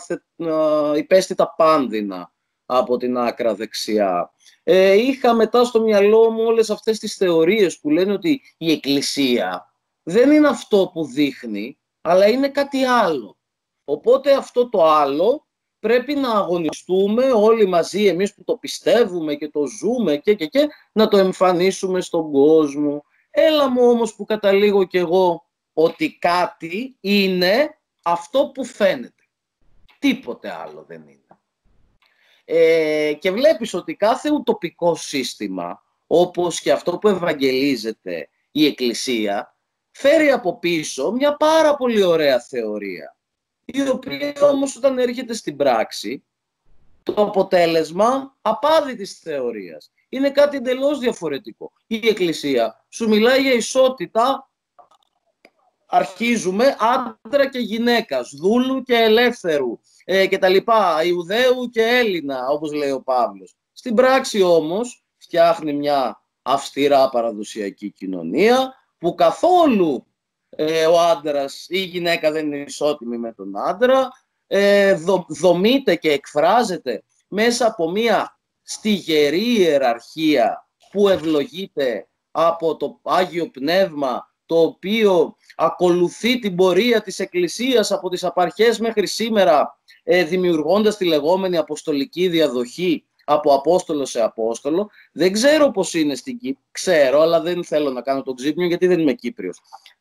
υπέστη τα πάνδυνα από την άκρα δεξιά. Είχα μετά στο μυαλό μου όλες αυτές τις θεωρίες που λένε ότι η Εκκλησία δεν είναι αυτό που δείχνει, αλλά είναι κάτι άλλο. Οπότε αυτό το άλλο πρέπει να αγωνιστούμε όλοι μαζί, εμείς που το πιστεύουμε και το ζούμε και να το εμφανίσουμε στον κόσμο. Έλα μου όμως που καταλήγω κι εγώ ότι κάτι είναι αυτό που φαίνεται. Τίποτε άλλο δεν είναι. Και βλέπεις ότι κάθε ουτοπικό σύστημα, όπως και αυτό που ευαγγελίζεται η Εκκλησία, φέρει από πίσω μια πάρα πολύ ωραία θεωρία, η οποία όμως όταν έρχεται στην πράξη, το αποτέλεσμα απάδει της θεωρίας. Είναι κάτι εντελώς διαφορετικό. Η Εκκλησία σου μιλάει για ισότητα, αρχίζουμε, άντρα και γυναίκας, δούλου και ελεύθερου και τα λοιπά, Ιουδαίου και Έλληνα, όπως λέει ο Παύλος. Στην πράξη όμως φτιάχνει μια αυστηρά παραδοσιακή κοινωνία που καθόλου ο άντρας ή η γυναίκα δεν είναι ισότιμη με τον άντρα, δομείται και εκφράζεται μέσα από μια στιγερή ιεραρχία που ευλογείται από το Άγιο Πνεύμα, το οποίο ακολουθεί την πορεία της Εκκλησίας από τις απαρχές μέχρι σήμερα, δημιουργώντας τη λεγόμενη αποστολική διαδοχή από Απόστολο σε Απόστολο. Δεν ξέρω πώς είναι στην Κύπρο, ξέρω, αλλά δεν θέλω να κάνω τον ξύπνιο γιατί δεν είμαι Κύπριος.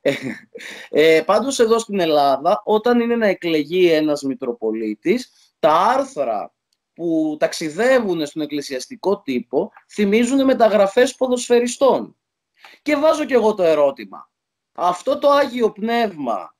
Πάντως εδώ στην Ελλάδα, όταν είναι να εκλεγεί ένας Μητροπολίτης, τα άρθρα που ταξιδεύουν στον εκκλησιαστικό τύπο θυμίζουν μεταγραφές ποδοσφαιριστών. Και βάζω και εγώ το ερώτημα, αυτό το Άγιο Πνεύμα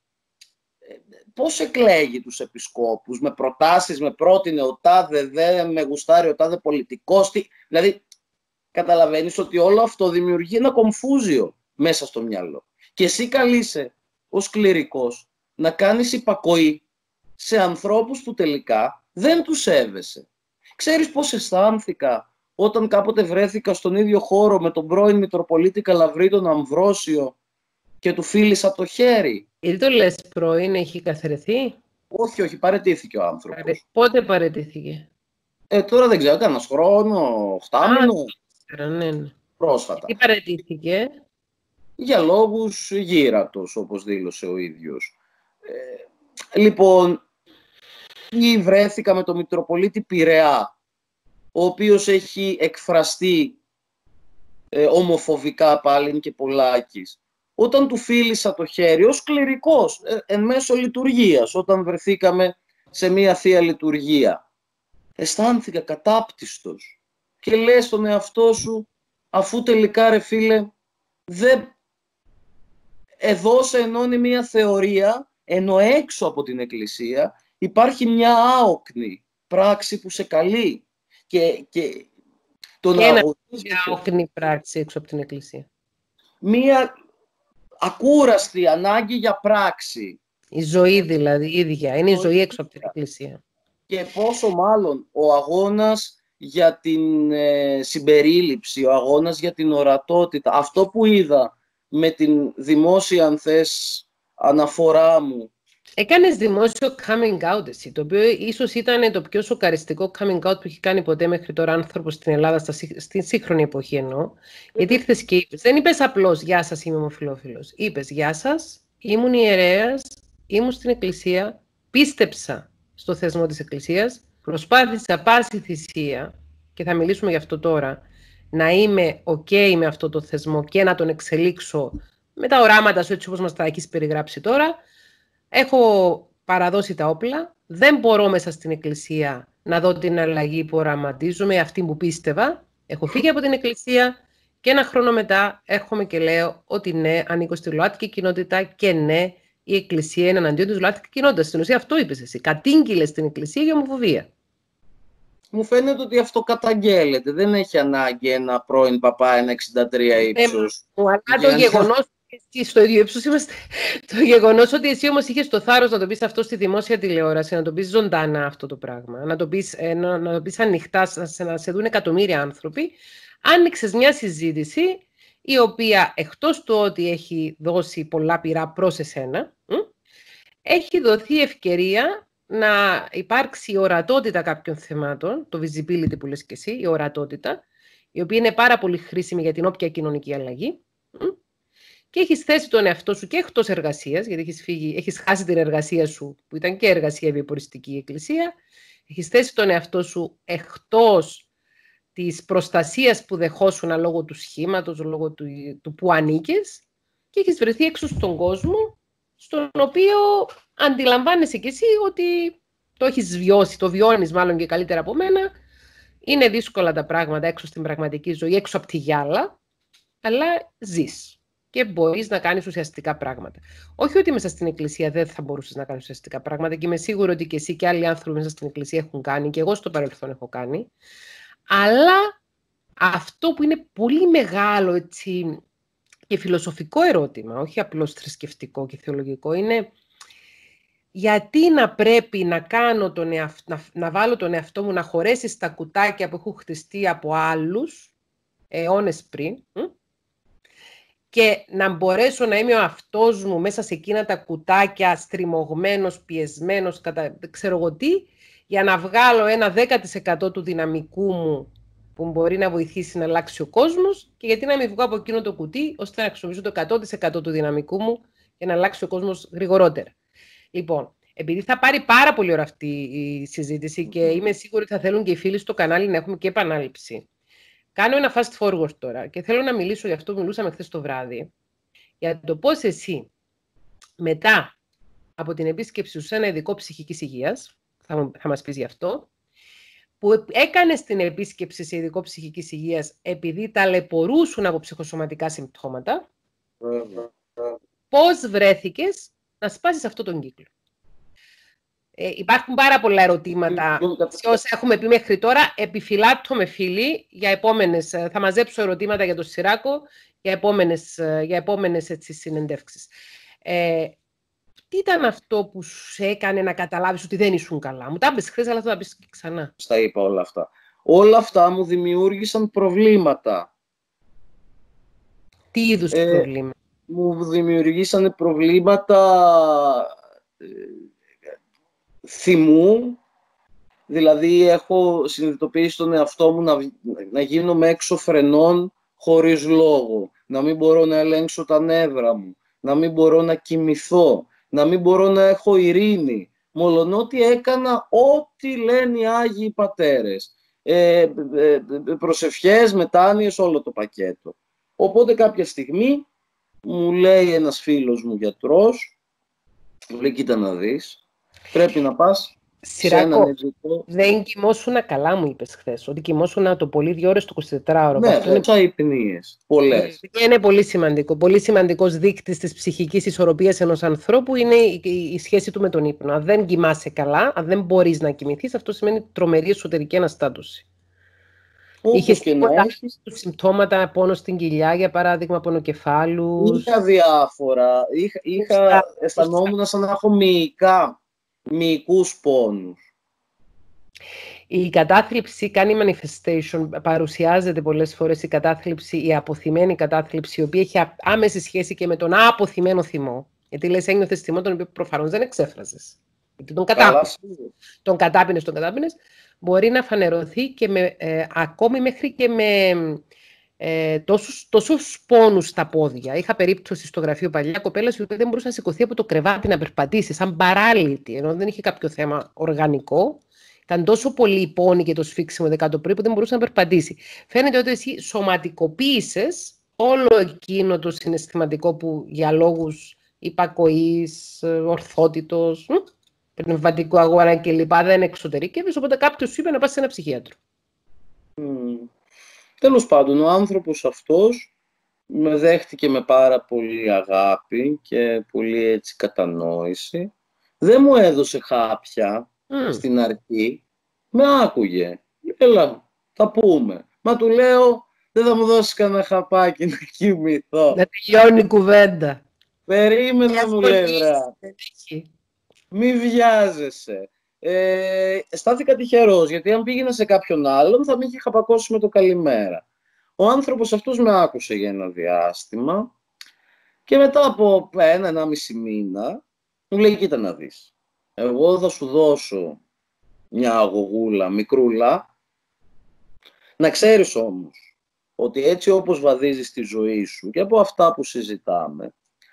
πώς εκλέγει τους επισκόπους, με προτάσεις, με πρότεινε ο τάδε, δεν με γουστάρει ο τάδε πολιτικός, δηλαδή καταλαβαίνεις ότι όλο αυτό δημιουργεί ένα κομφούζιο μέσα στο μυαλό. Και εσύ καλείσαι ως κληρικός να κάνεις υπακοή σε ανθρώπους που τελικά δεν τους σέβεσαι. Ξέρεις πώς αισθάνθηκα όταν κάποτε βρέθηκα στον ίδιο χώρο με τον πρώην Μητροπολίτη Καλαβρή, τον Αμβρόσιο, και του φίλησα το χέρι. Γιατί το λες πρώην, έχει καθαιρεθεί? Όχι, παραιτήθηκε ο άνθρωπος. Πότε παραιτήθηκε? Τώρα δεν ξέρω, κανένας χρόνο, 8 μήνο. Ναι. Πρόσφατα. Τι παραιτήθηκε? Για λόγους γύρατος, όπως δήλωσε ο ίδιος. Λοιπόν, βρέθηκα με τον Μητροπολίτη Πειραιά, ο οποίος έχει εκφραστεί ομοφοβικά πάλι και πολλάκις. Όταν του φίλησα το χέρι ως κληρικός, εν μέσω λειτουργίας, όταν βρεθήκαμε σε μία θεία λειτουργία, αισθάνθηκα κατάπτυστος. Και λες στον εαυτό σου, αφού τελικά ρε φίλε, εδώ σε ενώνει μία θεωρία, ενώ έξω από την Εκκλησία υπάρχει μια άοκνη πράξη που σε καλεί. Και μια άοκνη πράξη έξω από την Εκκλησία. Μία ακούραστη ανάγκη για πράξη. Η ζωή δηλαδή, η ίδια. Είναι η ζωή έξω από την Εκκλησία. Και πόσο μάλλον ο αγώνας για την συμπερίληψη, ο αγώνας για την ορατότητα. Αυτό που είδα με την δημόσια, αν θες, αναφορά μου. Έκανες δημόσιο coming out εσύ, το οποίο ίσως ήταν το πιο σοκαριστικό coming out που έχει κάνει ποτέ μέχρι τώρα άνθρωπος στην Ελλάδα, στη σύγχρονη εποχή εννοώ. Γιατί ήρθες και είπες, δεν είπες απλώς «Γεια σας, είμαι ομοφυλόφιλος». Είπες «Γεια σας, ήμουν ιερέας, ήμουν στην Εκκλησία, πίστεψα στο θεσμό της Εκκλησίας, προσπάθησα πάση θυσία, και θα μιλήσουμε γι' αυτό τώρα, να είμαι ok με αυτό το θεσμό και να τον εξελίξω με τα οράματα σου έτσι όπως μας τα έχεις περιγράψει τώρα. Έχω παραδώσει τα όπλα, δεν μπορώ μέσα στην εκκλησία να δω την αλλαγή που οραματίζομαι, αυτή που πίστευα. Έχω φύγει από την εκκλησία και ένα χρόνο μετά έρχομαι και λέω ότι ναι, ανήκω στη ΛΟΑΤΚΙ κοινότητα και ναι, η εκκλησία είναι εναντίον της ΛΟΑΤΚΙ κοινότητας. Στην ουσία αυτό είπες εσύ. Κατήγγειλες στην εκκλησία για ομοφοβία. Μου φαίνεται ότι αυτό καταγγέλλεται. Δεν έχει ανάγκη ένα πρώην παπά 1,63 ύψος. Αλλά το γεγονός ότι στο ίδιο ύψος είμαστε. Το γεγονός ότι εσύ όμως είχες το θάρρος να το πεις αυτό στη δημόσια τηλεόραση, να το πεις ζωντανά αυτό το πράγμα, να το πεις ανοιχτά, να σε δουν εκατομμύρια άνθρωποι, άνοιξες μια συζήτηση η οποία εκτός του ότι έχει δώσει πολλά πυρά προς εσένα, έχει δοθεί ευκαιρία να υπάρξει η ορατότητα κάποιων θεμάτων, το visibility που λες και εσύ, η ορατότητα, η οποία είναι πάρα πολύ χρήσιμη για την όποια κοινωνική αλλαγή, και έχεις θέσει τον εαυτό σου και εκτός εργασίας, γιατί έχεις χάσει την εργασία σου, που ήταν και εργασία βιοποριστική η εκκλησία, έχεις θέσει τον εαυτό σου εκτός της προστασίας που δεχόσουν λόγω του σχήματος, λόγω του που ανήκες, και έχεις βρεθεί έξω στον κόσμο, στον οποίο αντιλαμβάνεσαι κι εσύ ότι το έχεις βιώσει, το βιώνεις μάλλον και καλύτερα από μένα. Είναι δύσκολα τα πράγματα έξω στην πραγματική ζωή, έξω από τη γυάλα, αλλά ζεις και μπορείς να κάνεις ουσιαστικά πράγματα. Όχι ότι μέσα στην εκκλησία δεν θα μπορούσες να κάνεις ουσιαστικά πράγματα, και είμαι σίγουρη ότι και εσύ και άλλοι άνθρωποι μέσα στην εκκλησία έχουν κάνει, και εγώ στο παρελθόν έχω κάνει, αλλά αυτό που είναι πολύ μεγάλο έτσι, και φιλοσοφικό ερώτημα, όχι απλώς θρησκευτικό και θεολογικό, είναι γιατί να πρέπει να βάλω τον εαυτό μου να χωρέσει στα κουτάκια που έχουν χτιστεί από άλλους αιώνες πριν, και να μπορέσω να είμαι ο αυτός μου μέσα σε εκείνα τα κουτάκια, στριμωγμένος, πιεσμένος, ξέρω εγώ τι, για να βγάλω ένα 10% του δυναμικού μου που μπορεί να βοηθήσει να αλλάξει ο κόσμος, και γιατί να μην βγω από εκείνο το κουτί, ώστε να χρησιμοποιήσω το 100% του δυναμικού μου για να αλλάξει ο κόσμος γρηγορότερα. Λοιπόν, επειδή θα πάρει πάρα πολύ ώρα αυτή η συζήτηση και είμαι σίγουρη ότι θα θέλουν και οι φίλοι στο κανάλι να έχουμε και επανάληψη, κάνω ένα fast forward τώρα και θέλω να μιλήσω για αυτό που μιλούσαμε χθες το βράδυ, για το πώς εσύ μετά από την επίσκεψη σου σε ένα ειδικό ψυχικής υγείας, θα μας πεις γι' αυτό, που έκανες την επίσκεψη σε ειδικό ψυχικής υγείας επειδή ταλαιπωρούσουν από ψυχοσωματικά συμπτώματα, πώς βρέθηκες να σπάσεις αυτό τον κύκλο. Υπάρχουν πάρα πολλά ερωτήματα σε όσα έχουμε πει μέχρι τώρα. Επιφυλάττω με φίλοι για επόμενες, θα μαζέψω ερωτήματα για το Σιράκο για επόμενες έτσι, συνεντεύξεις. Τι ήταν αυτό που σου έκανε να καταλάβεις ότι δεν ήσουν καλά? Μου τα είπες χθες, αλλά θα τα πεις και ξανά. Στα είπα όλα αυτά. Όλα αυτά μου δημιούργησαν προβλήματα. Τι είδους προβλήματα? Μου δημιουργήσαν προβλήματα θυμού. Δηλαδή έχω συνειδητοποιήσει τον εαυτό μου να γίνομαι έξω φρενών χωρίς λόγο. Να μην μπορώ να ελέγξω τα νεύρα μου. Να μην μπορώ να κοιμηθώ. Να μην μπορώ να έχω ειρήνη. Μολονότι έκανα ό,τι λένε οι Άγιοι Πατέρες. Προσευχές, μετάνοιες, όλο το πακέτο. Οπότε κάποια στιγμή μου λέει ένας φίλος μου γιατρός, λέει, κοίτα να δεις, πρέπει να πας Σιράκο, δεν κοιμώσουνα καλά, μου είπες χθες. Ότι κοιμώσουνα το πολύ 2 ώρες το 24ωρο. Ναι, είναι υπνίες, πολλές. Είναι πολύ σημαντικό. Πολύ σημαντικός δείκτης της ψυχικής ισορροπίας ενός ανθρώπου είναι η σχέση του με τον ύπνο. Αν δεν κοιμάσαι καλά, αν δεν μπορείς να κοιμηθείς, αυτό σημαίνει τρομερή εσωτερική αναστάτωση. Είχες τίποτα συμπτώματα, πόνο στην κοιλιά, για παράδειγμα, πονοκεφάλους? Είχα διάφορα. Αισθανόμουν σαν να έχω μυϊκούς πόνους. Η κατάθλιψη κάνει manifestation, παρουσιάζεται πολλές φορές η κατάθλιψη, η αποθυμένη κατάθλιψη, η οποία έχει άμεση σχέση και με τον αποθυμένο θυμό. Γιατί λες ένιωθες θυμό, τον οποίο προφανώς δεν εξέφραζες. Γιατί τον κατάπινες, μπορεί να φανερωθεί και ακόμη μέχρι και με τόσους πόνους στα πόδια. Είχα περίπτωση στο γραφείο παλιά κοπέλας, η οποία δεν μπορούσε να σηκωθεί από το κρεβάτι να περπατήσει, σαν παράλυτη, ενώ δεν είχε κάποιο θέμα οργανικό. Ήταν τόσο πολύ η πόνη και το σφίξιμο 10 το πρωί που δεν μπορούσε να περπατήσει. Φαίνεται ότι εσύ σωματικοποίησες όλο εκείνο το συναισθηματικό που για λόγους υπακοής, ορθότητος, πνευματικό αγώνα κλπ. Δεν εξωτερικεύεις, οπότε κάποιος σου είπε να πας σε ένα ψυχίατρο. Τέλος πάντων, ο άνθρωπος αυτός με δέχτηκε με πάρα πολύ αγάπη και πολύ έτσι κατανόηση. Δεν μου έδωσε χάπια στην αρχή. Με άκουγε. Έλα, θα πούμε. Μα του λέω, δεν θα μου δώσεις κανένα χαπάκι να κοιμηθώ. Να τελειώνει η κουβέντα. Περίμενε, μου λέει, μη βιάζεσαι. Στάθηκα τυχερός, γιατί αν πήγαινα σε κάποιον άλλον θα με είχε χαπακώσει με το καλημέρα. Ο άνθρωπος αυτός με άκουσε για ένα διάστημα και μετά από 1,5 μήνα μου λέει, κοίτα να δεις, εγώ θα σου δώσω μια αγωγούλα μικρούλα, να ξέρεις όμως ότι έτσι όπως βαδίζεις τη ζωή σου και από αυτά που συζητάμε,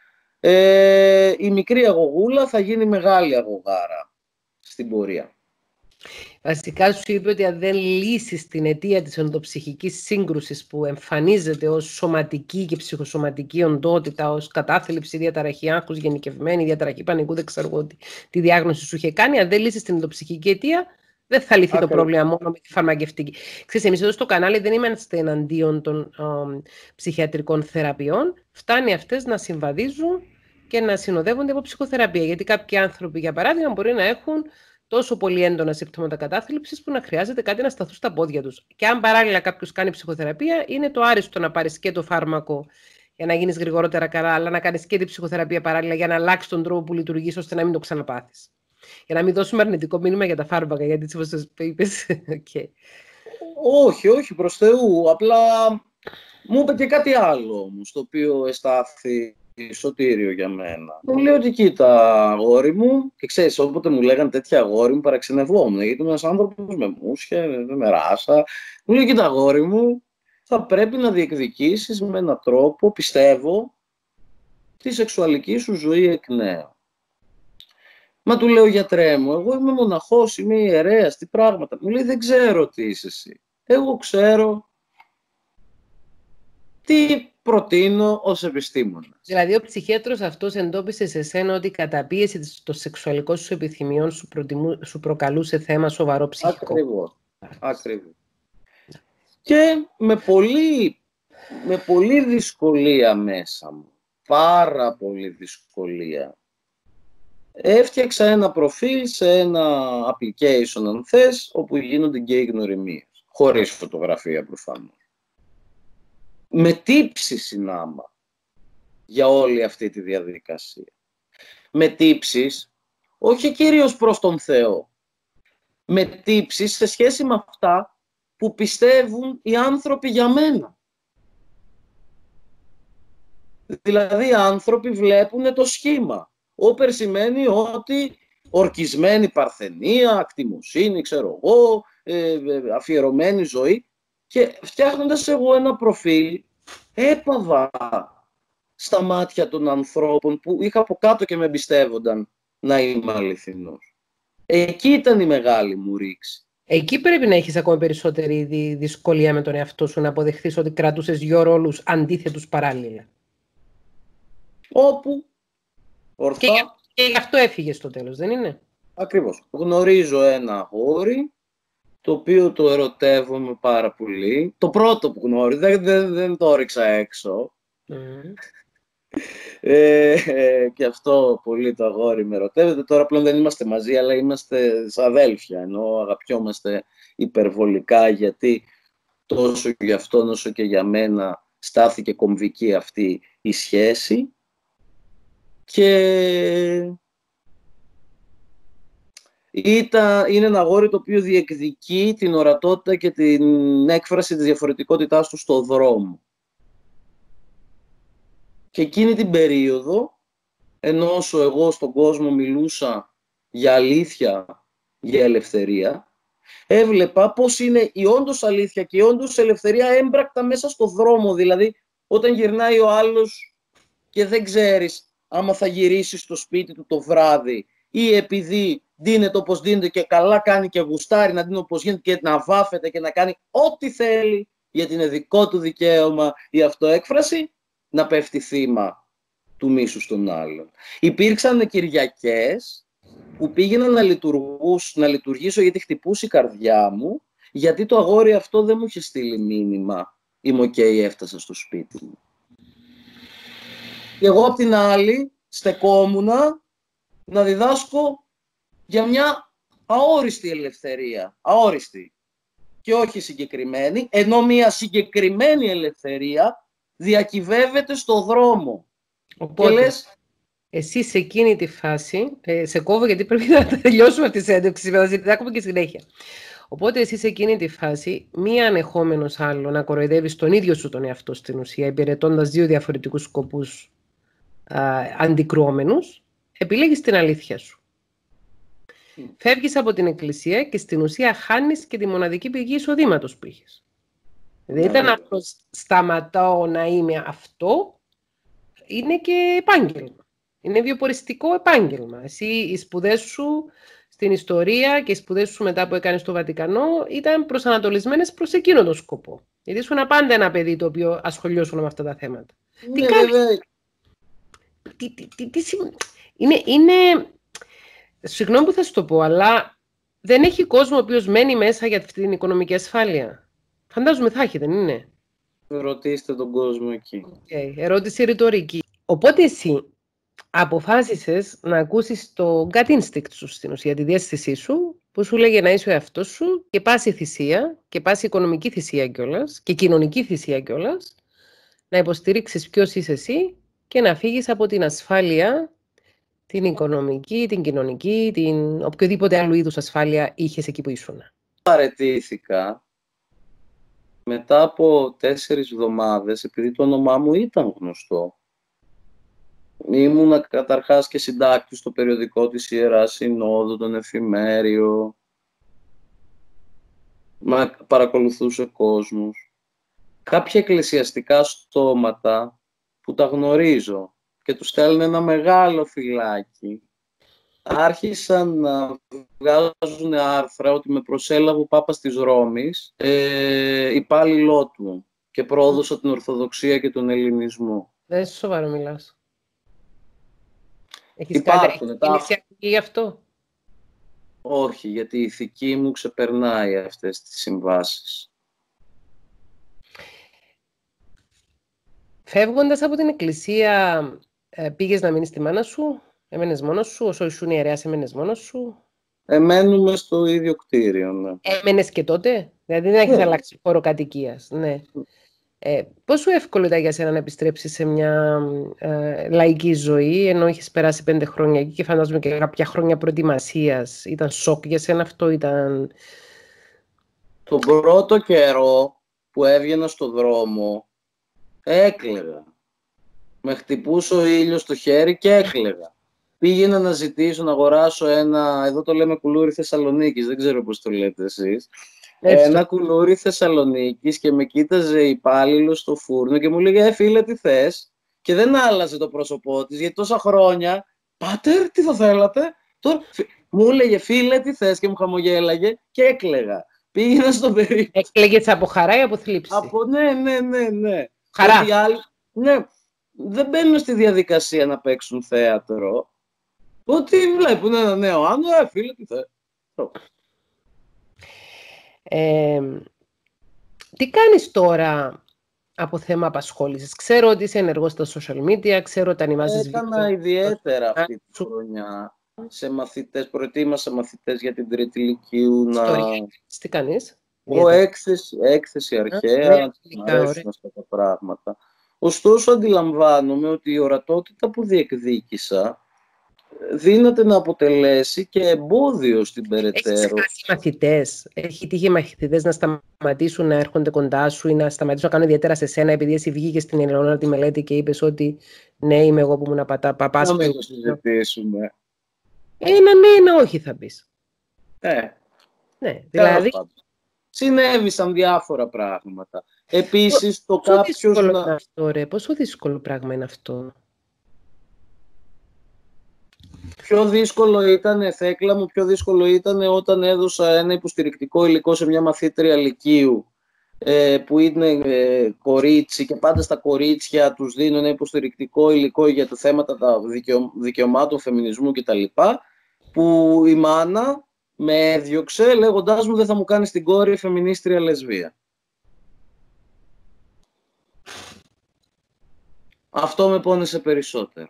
η μικρή αγωγούλα θα γίνει μεγάλη αγωγάρα στην πορεία. Βασικά σου είπε ότι αν δεν λύσεις την αιτία της ενδοψυχικής σύγκρουσης που εμφανίζεται ως σωματική και ψυχοσωματική οντότητα, ως κατάθλιψη, διαταραχή άγχους, γενικευμένη, διαταραχή πανικού, δεν ξέρω εγώ τι διάγνωση σου είχε κάνει, αν δεν λύσεις την ενδοψυχική αιτία, δεν θα λυθεί το πρόβλημα μόνο με τη φαρμακευτική. Ξέρεις, εμείς εδώ στο κανάλι δεν είμαστε εναντίον των ψυχιατρικών θεραπείων. Φτάνει αυτές να συμβαδίζουν και να συνοδεύονται από ψυχοθεραπεία. Γιατί κάποιοι άνθρωποι, για παράδειγμα, μπορεί να έχουν τόσο πολύ έντονα συμπτώματα κατάθλιψης που να χρειάζεται κάτι να σταθούν στα πόδια τους. Και αν παράλληλα κάποιος κάνει ψυχοθεραπεία, είναι το άριστο να πάρεις και το φάρμακο για να γίνεις γρηγορότερα καλά, αλλά να κάνεις και την ψυχοθεραπεία παράλληλα για να αλλάξει τον τρόπο που λειτουργείς ώστε να μην το ξαναπάθεις. Για να μην δώσουμε αρνητικό μήνυμα για τα φάρμακα, γιατί έτσι όπως το είπες. Okay. Όχι, προς Θεού. Απλά μου είπε και κάτι άλλο όμως, το οποίο εστάθη σωτήριο για μένα. Μου λέει ότι κοίτα, αγόρι μου, και ξέρεις, όποτε μου λέγανε τέτοια αγόρι μου, παραξενευόμουν, γιατί είμαι ένας άνθρωπος με μουσια, με ράσα. Μου λέει, κοίτα, αγόρι μου, θα πρέπει να διεκδικήσεις με έναν τρόπο, πιστεύω, τη σεξουαλική σου ζωή εκ νέου. Μα του λέω, γιατρέ μου, εγώ είμαι μοναχός, είμαι ιερέας, τι πράγματα. Μου λέει, δεν ξέρω τι είσαι εσύ. Εγώ ξέρω τι προτείνω ως επιστήμονα. Δηλαδή, ο ψυχίατρος αυτός εντόπισε σε σένα ότι η καταπίεση των σεξουαλικών σου επιθυμιών σου προκαλούσε θέμα σοβαρό ψυχικό. Ακριβώς. Και με πολύ δυσκολία μέσα μου, πάρα πολύ δυσκολία, έφτιαξα ένα προφίλ σε ένα application, αν θες, όπου γίνονται γκέι γνωριμίες. Χωρίς φωτογραφία προφανώς. Με τύψεις συνάμα για όλη αυτή τη διαδικασία. Με τύψεις, όχι κυρίως προς τον Θεό. Με τύψεις σε σχέση με αυτά που πιστεύουν οι άνθρωποι για μένα. Δηλαδή οι άνθρωποι βλέπουν το σχήμα. Όπερ σημαίνει ότι ορκισμένη παρθενία, ακτιμοσύνη, ξέρω εγώ, αφιερωμένη ζωή. Και φτιάχνοντας εγώ ένα προφίλ, έπαβα στα μάτια των ανθρώπων που είχα από κάτω και με εμπιστεύονταν να είμαι αληθινός. Εκεί ήταν η μεγάλη μου ρήξη. Εκεί πρέπει να έχεις ακόμα περισσότερη δυσκολία με τον εαυτό σου, να αποδεχθείς ότι κρατούσες δύο ρόλους αντίθετους παράλληλα. Όπου ορθά... Και γι' αυτό έφυγες στο τέλος, δεν είναι? Ακριβώς. Γνωρίζω ένα αγόρι, το οποίο το ερωτεύομαι πάρα πολύ. Το πρώτο που γνώριζα, δεν το έριξα έξω. Και αυτό πολύ το αγόρι με ερωτεύεται. Τώρα πλέον δεν είμαστε μαζί, αλλά είμαστε αδέλφια, ενώ αγαπιόμαστε υπερβολικά, γιατί τόσο για αυτόν όσο και για μένα στάθηκε κομβική αυτή η σχέση. Και είναι ένα αγόρι το οποίο διεκδικεί την ορατότητα και την έκφραση της διαφορετικότητάς του στο δρόμο. Και εκείνη την περίοδο, ενώ όσο εγώ στον κόσμο μιλούσα για αλήθεια, για ελευθερία, έβλεπα πώς είναι η όντως αλήθεια και η όντως ελευθερία έμπρακτα μέσα στο δρόμο. Δηλαδή, όταν γυρνάει ο άλλος και δεν ξέρεις άμα θα γυρίσει στο σπίτι του το βράδυ, ή επειδή δίνεται όπως δίνεται και καλά κάνει και γουστάρει να δίνει όπως γίνεται και να βάφεται και να κάνει ό,τι θέλει, γιατί είναι δικό του δικαίωμα η αυτοέκφραση, να πέφτει θύμα του μίσους των άλλων. Υπήρξαν Κυριακές που πήγαινα να λειτουργήσω γιατί χτυπούσε η καρδιά μου, γιατί το αγόρι αυτό δεν μου είχε στείλει μήνυμα. Είμαι οκ, έφτασα στο σπίτι μου. Και εγώ απ' την άλλη στεκόμουνα να διδάσκω για μια αόριστη ελευθερία. Αόριστη. Και όχι συγκεκριμένη, ενώ μια συγκεκριμένη ελευθερία διακυβεύεται στο δρόμο. Οπότε, και λες, εσύ σε εκείνη τη φάση, σε κόβω γιατί πρέπει να τελειώσουμε αυτή τη συνέντευξη, θα έχουμε και συνέχεια. Οπότε εσύ σε εκείνη τη φάση, μη ανεχόμενος άλλο να κοροϊδεύεις τον ίδιο σου τον εαυτό στην ουσία, υπηρετώντας δύο διαφορετικούς σκοπούς αντικρουόμενους, επιλέγεις την αλήθεια σου. Φεύγεις από την εκκλησία και στην ουσία χάνεις και τη μοναδική πηγή εισοδήματος που είχες. Δεν ήταν απλώς σταματάω να είμαι αυτό, είναι και επάγγελμα. Είναι βιοποριστικό επάγγελμα. Εσύ οι σπουδές σου στην ιστορία και οι σπουδές σου μετά που έκανες στο Βατικανό ήταν προσανατολισμένες προς εκείνον τον σκοπό. Γιατί ήσουν πάντα ένα παιδί το οποίο ασχολιώσουν με αυτά τα θέματα. Τι κάνεις? Είναι... Συγγνώμη που θα σου το πω, αλλά δεν έχει κόσμο ο οποίος μένει μέσα για αυτή την οικονομική ασφάλεια. Φαντάζομαι θα έχει, δεν είναι? Ρωτήστε τον κόσμο εκεί. Ερώτηση ρητορική. Οπότε εσύ αποφάσισες να ακούσεις το gut instinct σου στην ουσία, τη διαίσθησή σου, που σου λέγε να είσαι ο εαυτός σου και πάση θυσία, και πάση οικονομική θυσία κιόλας, και κοινωνική θυσία κιόλας, να υποστηρίξεις ποιος είσαι εσύ και να φύγεις από την ασφάλεια, την οικονομική, την κοινωνική, την οποιοδήποτε άλλου είδους ασφάλεια είχες εκεί που ήσουν. Παραιτήθηκα μετά από 4 εβδομάδες, επειδή το όνομά μου ήταν γνωστό. Ήμουνα καταρχάς και συντάκτης στο περιοδικό της Ιεράς Συνόδου, τον εφημέριο. Παρακολουθούσε κόσμος. Κάποια εκκλησιαστικά στόματα που τα γνωρίζω και τους στέλνουν ένα μεγάλο φυλάκι, άρχισαν να βγάζουν άρθρα ότι με προσέλαβε ο Πάπας της Ρώμης, υπάλληλό του, και πρόδωσα την Ορθοδοξία και τον Ελληνισμό. Δεν σοβαρό μιλάς. Έχεις Υπάρχουν κάνει γι' αυτό? Όχι, γιατί η ηθική μου ξεπερνάει αυτές τις συμβάσεις. Φεύγοντας από την εκκλησία, πήγες να μείνεις στη μάνα σου? Έμενες μόνος σου? Όσο ήσουν ιερέας, έμενες μόνος σου? Μένουμε στο ίδιο κτίριο, ναι. Έμενες και τότε? Δηλαδή δεν έχεις αλλάξει χώρο κατοικίας? Ναι. Πόσο εύκολο ήταν για σένα να επιστρέψεις σε μια λαϊκή ζωή, ενώ έχεις περάσει 5 χρόνια εκεί και φαντάζομαι και κάποια χρόνια προετοιμασίας? Ήταν σοκ για σένα αυτό? Ήταν... Τον πρώτο καιρό που έβγαινα στο δρόμο, έκλαιγα. Με χτυπούσε ο ήλιος στο χέρι και έκλαιγα. Πήγαινα να ζητήσω, να αγοράσω ένα, εδώ το λέμε κουλούρι Θεσσαλονίκης, δεν ξέρω πώς το λέτε εσείς. Ένα κουλούρι Θεσσαλονίκης και με κοίταζε υπάλληλος στο φούρνο και μου λέγε φίλε τι θες, και δεν άλλαζε το πρόσωπό της γιατί τόσα χρόνια, πάτερ τι θα θέλατε, τώρα μου έλεγε φίλε τι θες και μου χαμογέλαγε και έκλαιγα. Πήγαινα στο περίπτωση. Έκλαιγες από χαρά ή από θλίψη? Ναι. Χαρά. Ναι, δεν μπαίνουν στη διαδικασία να παίξουν θέατρο. Ότι βλέπουν ένα νέο άντρα, φίλε τι θες. Τι κάνεις τώρα από θέμα απασχόλησης? Ξέρω ότι είσαι ενεργός στα social media, ξέρω ότι ανεβάζεις βίντεο. Έκανα ιδιαίτερα αυτή τη χρονιά σε μαθητές, προετοίμασα μαθητές για την τρίτη λυκείου. Τι κάνεις? Εγώ έκθεση αρχαία, μου αρέσουν αυτά τα πράγματα. Ωστόσο αντιλαμβάνομαι ότι η ορατότητα που διεκδίκησα δύναται να αποτελέσει και εμπόδιο στην περαιτέρω. Έχεις χάσει μαθητές? Έχει τύχει μαθητές να σταματήσουν να έρχονται κοντά σου ή να σταματήσουν να κάνουν ιδιαίτερα σε σένα επειδή εσύ βγήκες στην Ελαιονόρα τη μελέτη και είπες ότι ναι, είμαι εγώ που ήμουν παπάς? Να μην το συζητήσουμε. Ένα ναι, ένα όχι θα πεις. Ναι, δηλαδή... Συνέβησαν διάφορα πράγματα. Επίσης, το κάποιος πόσο δύσκολο πράγμα είναι αυτό? Πιο δύσκολο ήταν, Θέκλα μου, πιο δύσκολο ήταν όταν έδωσα ένα υποστηρικτικό υλικό σε μια μαθήτρια λυκείου που είναι κορίτσι και πάντα στα κορίτσια τους δίνω ένα υποστηρικτικό υλικό για τα θέματα δικαιωμάτων, φεμινισμού κτλ. που η μάνα με έδιωξε λέγοντάς μου δεν θα μου κάνεις την κόρη φεμινίστρια λεσβία. Αυτό με πόνεσε περισσότερο.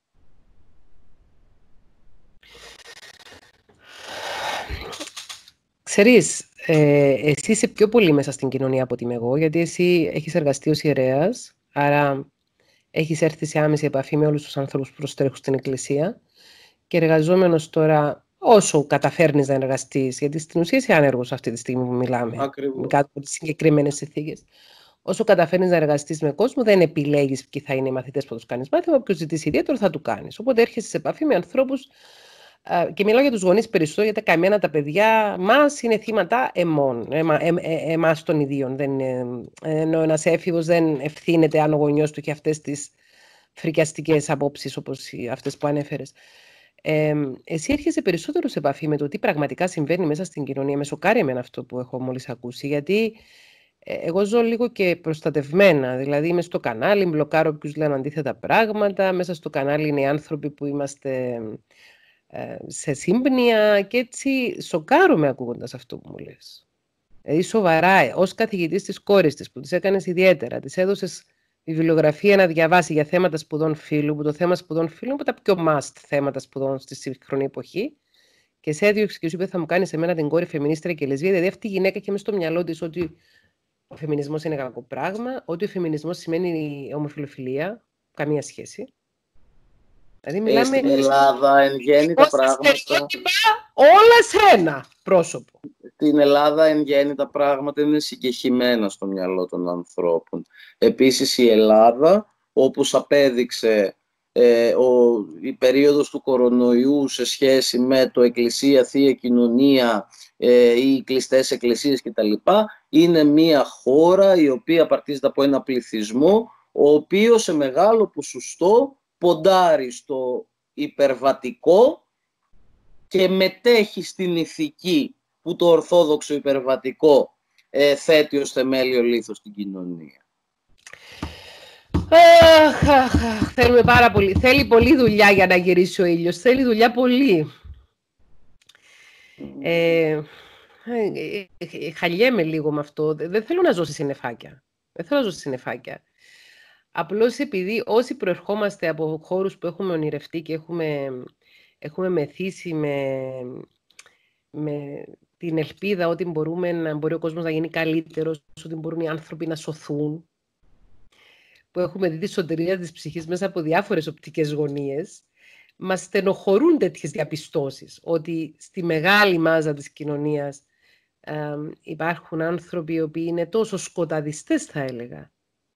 Ξέρεις, εσύ είσαι πιο πολύ μέσα στην κοινωνία από ότι είμαι εγώ, γιατί εσύ έχεις εργαστεί ως ιερέας, άρα έχεις έρθει σε άμεση επαφή με όλους τους ανθρώπους που προστρέχουν στην Εκκλησία και εργαζόμενος τώρα όσο καταφέρνεις να εργαστείς, γιατί στην ουσία είσαι άνεργος αυτή τη στιγμή που μιλάμε, Ακριβώς. κάτω από τις συγκεκριμένες συνθήκες. Όσο καταφέρνεις να εργαστείς με κόσμο, δεν επιλέγεις ποιοι θα είναι οι μαθητές που θα τους κάνεις μάθημα, όποιος ζητήσει ιδιαίτερο θα του κάνεις. Οπότε έρχεσαι σε επαφή με ανθρώπους, και μιλάω για τους γονείς περισσότερο, γιατί καμένα τα παιδιά μας είναι θύματα εμάς των ιδίων. Ενώ ένας έφηβος δεν ευθύνεται αν ο γονιός του έχει αυτές τις φρικιαστικές απόψεις όπως αυτές που ανέφερες. Εσύ έρχεσαι περισσότερο σε επαφή με το τι πραγματικά συμβαίνει μέσα στην κοινωνία. Με σοκάρει εμένα αυτό που έχω μόλις ακούσει, γιατί εγώ ζω λίγο και προστατευμένα. Δηλαδή είμαι στο κανάλι, μπλοκάρω όποιους λένε αντίθετα πράγματα. Μέσα στο κανάλι είναι οι άνθρωποι που είμαστε σε σύμπνοια και έτσι σοκάρομαι ακούγοντας αυτό που μου λες. Δηλαδή σοβαρά, ως καθηγητής της κόρης της που της έκανες ιδιαίτερα, της έδωσες βιβλιογραφία να διαβάσει για θέματα σπουδών φύλου, που το θέμα σπουδών φύλου είναι από τα πιο must θέματα σπουδών στη σύγχρονη εποχή, και σε έδιωξε και σου είπε θα μου κάνεις εμένα την κόρη φεμινίστρια και λεσβία. Δηλαδή αυτή η γυναίκα είχε μες στο μυαλό της ότι ο φεμινισμός είναι κακό πράγμα, ότι ο φεμινισμός σημαίνει ομοφιλοφιλία, καμία σχέση. Δηλαδή μιλάμε Στην Ελλάδα εν γέννη τα πράγματα... όλα σε ένα πρόσωπο. Στην Ελλάδα εν γέννη τα πράγματα είναι συγκεχημένα στο μυαλό των ανθρώπων. Επίσης η Ελλάδα, όπως απέδειξε η περίοδος του κορονοϊού σε σχέση με το Εκκλησία, Θεία Κοινωνία ή κλειστές εκκλησίες κτλ. Είναι μια χώρα η οποία απαρτίζεται από ένα πληθυσμό ο οποίος σε μεγάλο ποσοστό ποντάρει στο υπερβατικό και μετέχει στην ηθική που το ορθόδοξο υπερβατικό θέτει ως θεμέλιο λίθος στην κοινωνία. Θέλουμε πάρα πολύ. Θέλει πολλή δουλειά για να γυρίσει ο ήλιος. Θέλει δουλειά πολύ. Χαλιέμαι λίγο με αυτό. Δεν θέλω να ζω σε συννεφάκια. Απλώς επειδή όσοι προερχόμαστε από χώρους που έχουμε ονειρευτεί και έχουμε μεθύσει με την ελπίδα ότι μπορεί ο κόσμος να γίνει καλύτερος, ότι μπορούν οι άνθρωποι να σωθούν, που έχουμε δει τη σωτηρία της ψυχής μέσα από διάφορες οπτικές γωνίες, μας στενοχωρούν τέτοιες διαπιστώσεις, ότι στη μεγάλη μάζα της κοινωνίας υπάρχουν άνθρωποι οι οποίοι είναι τόσο σκοταδιστές, θα έλεγα.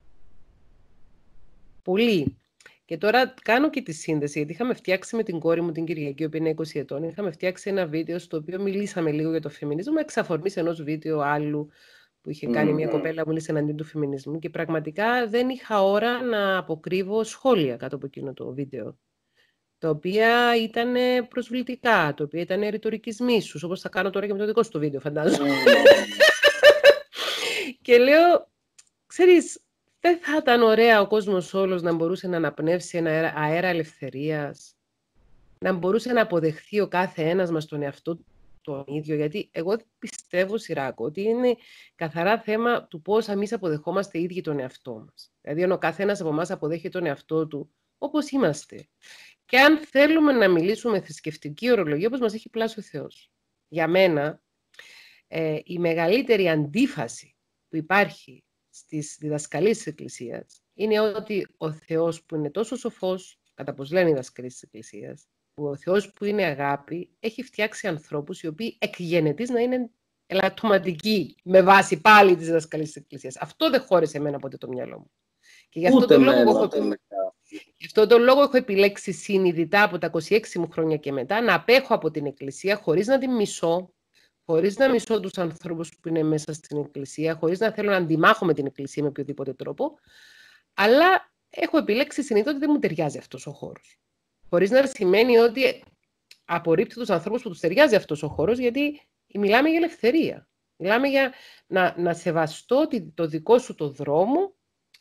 Πολύ. Και τώρα κάνω και τη σύνδεση, γιατί είχαμε φτιάξει με την κόρη μου την Κυριακή, η οποία είναι 20 ετών, είχαμε φτιάξει ένα βίντεο στο οποίο μιλήσαμε λίγο για το φεμινισμό, με εξαφορμής ενός βίντεο άλλου που είχε κάνει μια κοπέλα που μίλησε εναντίον του φεμινισμού, και πραγματικά δεν είχα ώρα να αποκρύβω σχόλια κάτω από εκείνο το βίντεο, τα οποία ήταν προσβλητικά, τα οποία ήταν ρητορικής μίσους, όπως θα κάνω τώρα και με το δικό σου το βίντεο, φαντάζομαι. Και λέω, ξέρεις, δεν θα ήταν ωραία ο κόσμος όλος να μπορούσε να αναπνεύσει ένα αέρα ελευθερίας, να μπορούσε να αποδεχθεί ο κάθε ένας μας τον εαυτό τον ίδιο, γιατί εγώ πιστεύω, Σιράκο, ότι είναι καθαρά θέμα του πώς εμείς αποδεχόμαστε οι ίδιοι τον εαυτό μας. Δηλαδή, αν ο καθένας από εμάς αποδέχει τον εαυτό του όπως είμαστε, και αν θέλουμε να μιλήσουμε θρησκευτική ορολογία, όπως μας έχει πλάσει ο Θεός. Για μένα, η μεγαλύτερη αντίφαση που υπάρχει στις διδασκαλίες της Εκκλησίας είναι ότι ο Θεός που είναι τόσο σοφός, κατά πως λένε οι διδασκαλίες της Εκκλησίας, που ο Θεός που είναι αγάπη, έχει φτιάξει ανθρώπους οι οποίοι εκ γενετής να είναι ελαττωματικοί, με βάση πάλι τις διδασκαλίες της Εκκλησίας. Αυτό δεν χώρισε εμένα ποτέ το μυαλό μου. Και γι' αυτό τον λόγο έχω επιλέξει συνειδητά από τα 26 μου χρόνια και μετά να απέχω από την Εκκλησία, χωρίς να την μισώ, χωρίς να μισώ τους ανθρώπους που είναι μέσα στην Εκκλησία, χωρίς να θέλω να αντιμάχω με την Εκκλησία με οποιοδήποτε τρόπο, αλλά έχω επιλέξει συνειδητά ότι δεν μου ταιριάζει αυτός ο χώρος. Χωρίς να σημαίνει ότι απορρίπτω τους ανθρώπους που τους ταιριάζει αυτός ο χώρος, γιατί μιλάμε για ελευθερία. Μιλάμε για να σεβαστώ το δικό σου το δρόμο,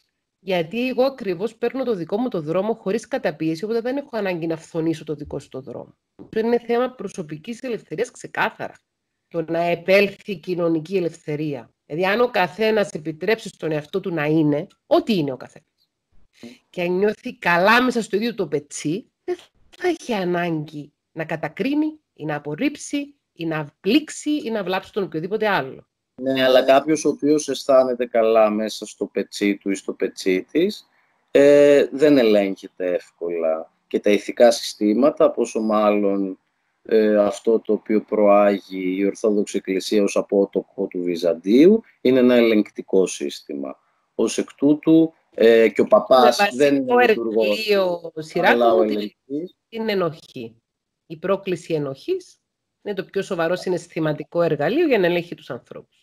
Γιατί εγώ ακριβώς παίρνω το δικό μου το δρόμο χωρίς καταπίεση, οπότε δεν έχω ανάγκη να φθονήσω το δικό σου το δρόμο. Αυτό είναι θέμα προσωπικής ελευθερίας ξεκάθαρα. Το να επέλθει η κοινωνική ελευθερία. Δηλαδή, αν ο καθένας επιτρέψει στον εαυτό του να είναι, ό,τι είναι ο καθένας, και αν νιώθει καλά μέσα στο ίδιο το πετσί, δεν θα έχει ανάγκη να κατακρίνει ή να απορρίψει ή να πλήξει ή να βλάψει τον οποιοδήποτε άλλο. Ναι, αλλά κάποιος ο οποίος αισθάνεται καλά μέσα στο πετσί του ή στο πετσί της, δεν ελέγχεται εύκολα. Και τα ηθικά συστήματα, πόσο μάλλον αυτό το οποίο προάγει η Ορθόδοξη Εκκλησία ως απότοκο του Βυζαντίου, είναι ένα ελεγκτικό σύστημα. Ως εκ τούτου και ο παπάς δεν είναι λειτουργός, αλλά ο ελεγκτής. Είναι ενοχή. Η πρόκληση ενοχής είναι το πιο σοβαρό συναισθηματικό εργαλείο για να ελέγχει τους ανθρώπους.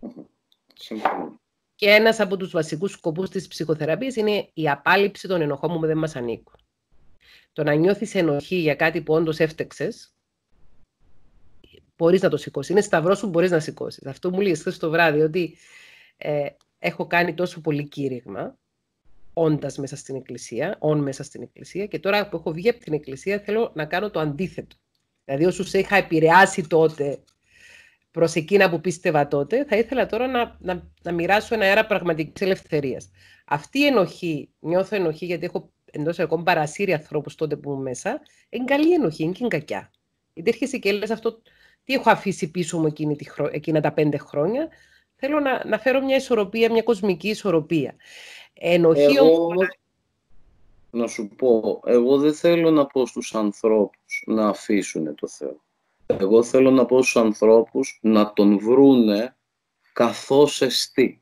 Και ένας από τους βασικούς σκοπούς της ψυχοθεραπείας είναι η απάλληψη των ενοχών που δεν μας ανήκουν. Το να νιώθεις ενοχή για κάτι που όντως έφτεξες, μπορείς να το σηκώσεις. Είναι σταυρός που μπορείς να σηκώσεις. Αυτό μου λέει χθες το βράδυ, ότι έχω κάνει τόσο πολύ κήρυγμα, όντας μέσα στην εκκλησία, και τώρα που έχω βγει από την εκκλησία θέλω να κάνω το αντίθετο. Δηλαδή, όσους είχα επηρεάσει τότε προς εκείνα που πίστευα τότε, θα ήθελα τώρα να μοιράσω ένα αέρα πραγματικής ελευθερίας. Αυτή η ενοχή, νιώθω ενοχή γιατί έχω εντός εγώ παρασύρει ανθρώπους τότε που ήμουν μέσα, είναι καλή ενοχή, είναι και είναι κακιά. Γιατί έρχεσαι και λες αυτό, τι έχω αφήσει πίσω μου εκείνα τα 5 χρόνια, θέλω να φέρω μια ισορροπία, μια κοσμική ισορροπία. Ενοχή να σου πω, εγώ δεν θέλω να πω στους ανθρώπους να αφήσουν το Θεό. Εγώ θέλω να πω στους ανθρώπους να τον βρούνε καθώς εστί.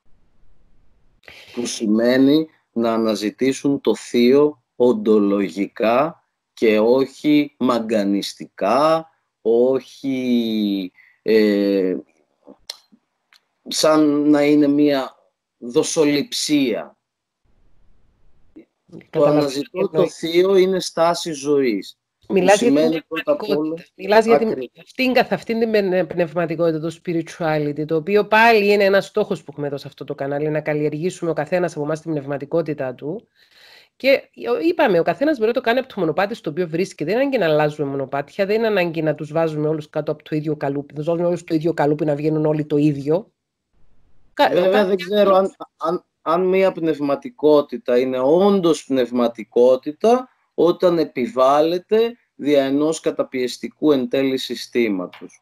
Που σημαίνει να αναζητήσουν το θείο οντολογικά και όχι μαγκανιστικά, όχι σαν να είναι μια δοσοληψία. Το αναζητώ το θείο είναι στάση ζωής. Μιλάς για την πνευματικότητα. Μιλάς για αυτήν την πνευματικότητα, το spirituality, το οποίο πάλι είναι ένας στόχος που έχουμε εδώ σε αυτό το κανάλι, να καλλιεργήσουμε ο καθένας από εμάς την πνευματικότητα του. Και είπαμε, ο καθένας μπορεί να το κάνει από το μονοπάτι στο οποίο βρίσκεται. Δεν είναι ανάγκη να αλλάζουμε μονοπάτια, δεν είναι ανάγκη να τους βάζουμε όλους κάτω από το ίδιο καλούπι. Να τους βάζουμε όλους το ίδιο καλούπι, να βγαίνουν όλοι το ίδιο. Βέβαια δεν ξέρω αν μια πνευματικότητα είναι όντως πνευματικότητα όταν επιβάλλεται δια ενός καταπιεστικού εν τέλει συστήματος.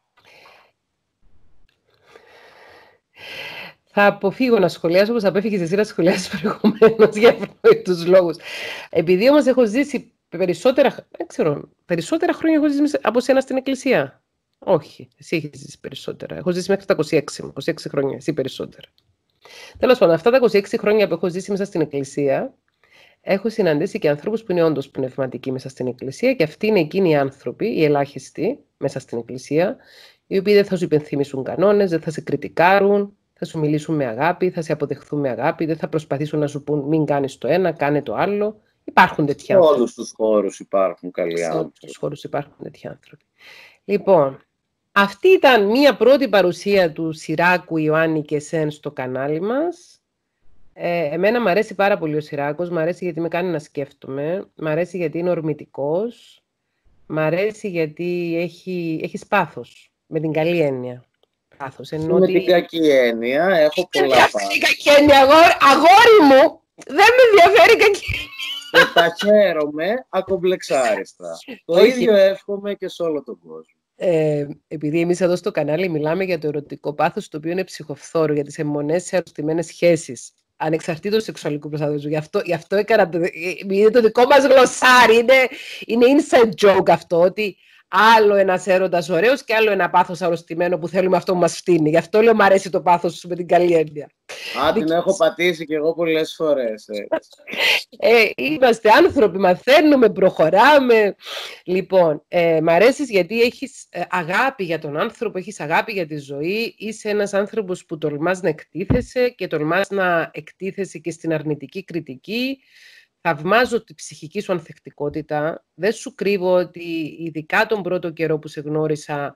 Θα αποφύγω να σχολιάσω όπως απέφυγες εσύ να σχολιάσεις προηγουμένως για αυτούς λόγους. Επειδή όμως έχω ζήσει περισσότερα χρόνια έχω ζήσει από σένα στην εκκλησία. Όχι, εσύ έχεις ζήσει περισσότερα. Έχω ζήσει μέχρι τα 26 χρόνια, εσύ περισσότερα. Τέλος πάντων, αυτά τα 26 χρόνια που έχω ζήσει μέσα στην εκκλησία, έχω συναντήσει και ανθρώπους που είναι όντως πνευματικοί μέσα στην εκκλησία και αυτοί είναι εκείνοι οι άνθρωποι, οι ελάχιστοι μέσα στην εκκλησία, οι οποίοι δεν θα σου υπενθυμίσουν κανόνες, δεν θα σε κριτικάρουν, θα σου μιλήσουν με αγάπη, θα σε αποδεχθούν με αγάπη, δεν θα προσπαθήσουν να σου πούν μην κάνεις το ένα, κάνε το άλλο. Υπάρχουν τέτοιοι άνθρωποι. Σε όλους τους χώρους υπάρχουν καλοί άνθρωποι. Σε όλους τους χώρους υπάρχουν τέτοιοι άνθρωποι. Λοιπόν, αυτή ήταν μία πρώτη παρουσία του Σιράκου, Ιωάννη και Σεν στο κανάλι μας. Εμένα μου αρέσει πάρα πολύ ο Σιράκος, μου αρέσει γιατί με κάνει να σκέφτομαι, μου αρέσει γιατί είναι ορμητικός, μου αρέσει γιατί έχει πάθος, με την καλή έννοια. Πάθος, με την κακή έννοια, έχω πολλά πάθος. Με την κακή έννοια, αγόρι μου, δεν με ενδιαφέρει η κακή έννοια. Και τα χαίρομαι ακομπλεξάριστα. Το ίδιο εύχομαι και σε όλο τον κόσμο. Επειδή εμείς εδώ στο κανάλι μιλάμε για το ερωτικό πάθος, το οποίο είναι ψυχοφθόρο, για τις αιμονές σε αρρωστημένες σχέσεις, ανεξαρτήτως σεξουαλικού προσανατολισμού. Γι' αυτό έκανα είναι το δικό μας γλωσσάρι, είναι inside joke αυτό, ότι άλλο ένας έρωτας ωραίος και άλλο ένα πάθος αρρωστημένο που θέλουμε αυτό που μας φτύνει. Γι' αυτό λέω μ' αρέσει το πάθος σου με την καλή έννοια. Την έχω πατήσει κι εγώ πολλές φορές. Είμαστε άνθρωποι, μαθαίνουμε, προχωράμε. Λοιπόν, μ' αρέσεις γιατί έχεις αγάπη για τον άνθρωπο, έχεις αγάπη για τη ζωή. Είσαι ένας άνθρωπος που τολμάς να εκτίθεσαι και τολμάς να εκτίθεσαι και στην αρνητική κριτική. Θαυμάζω τη ψυχική σου ανθεκτικότητα. Δεν σου κρύβω ότι ειδικά τον πρώτο καιρό που σε γνώρισα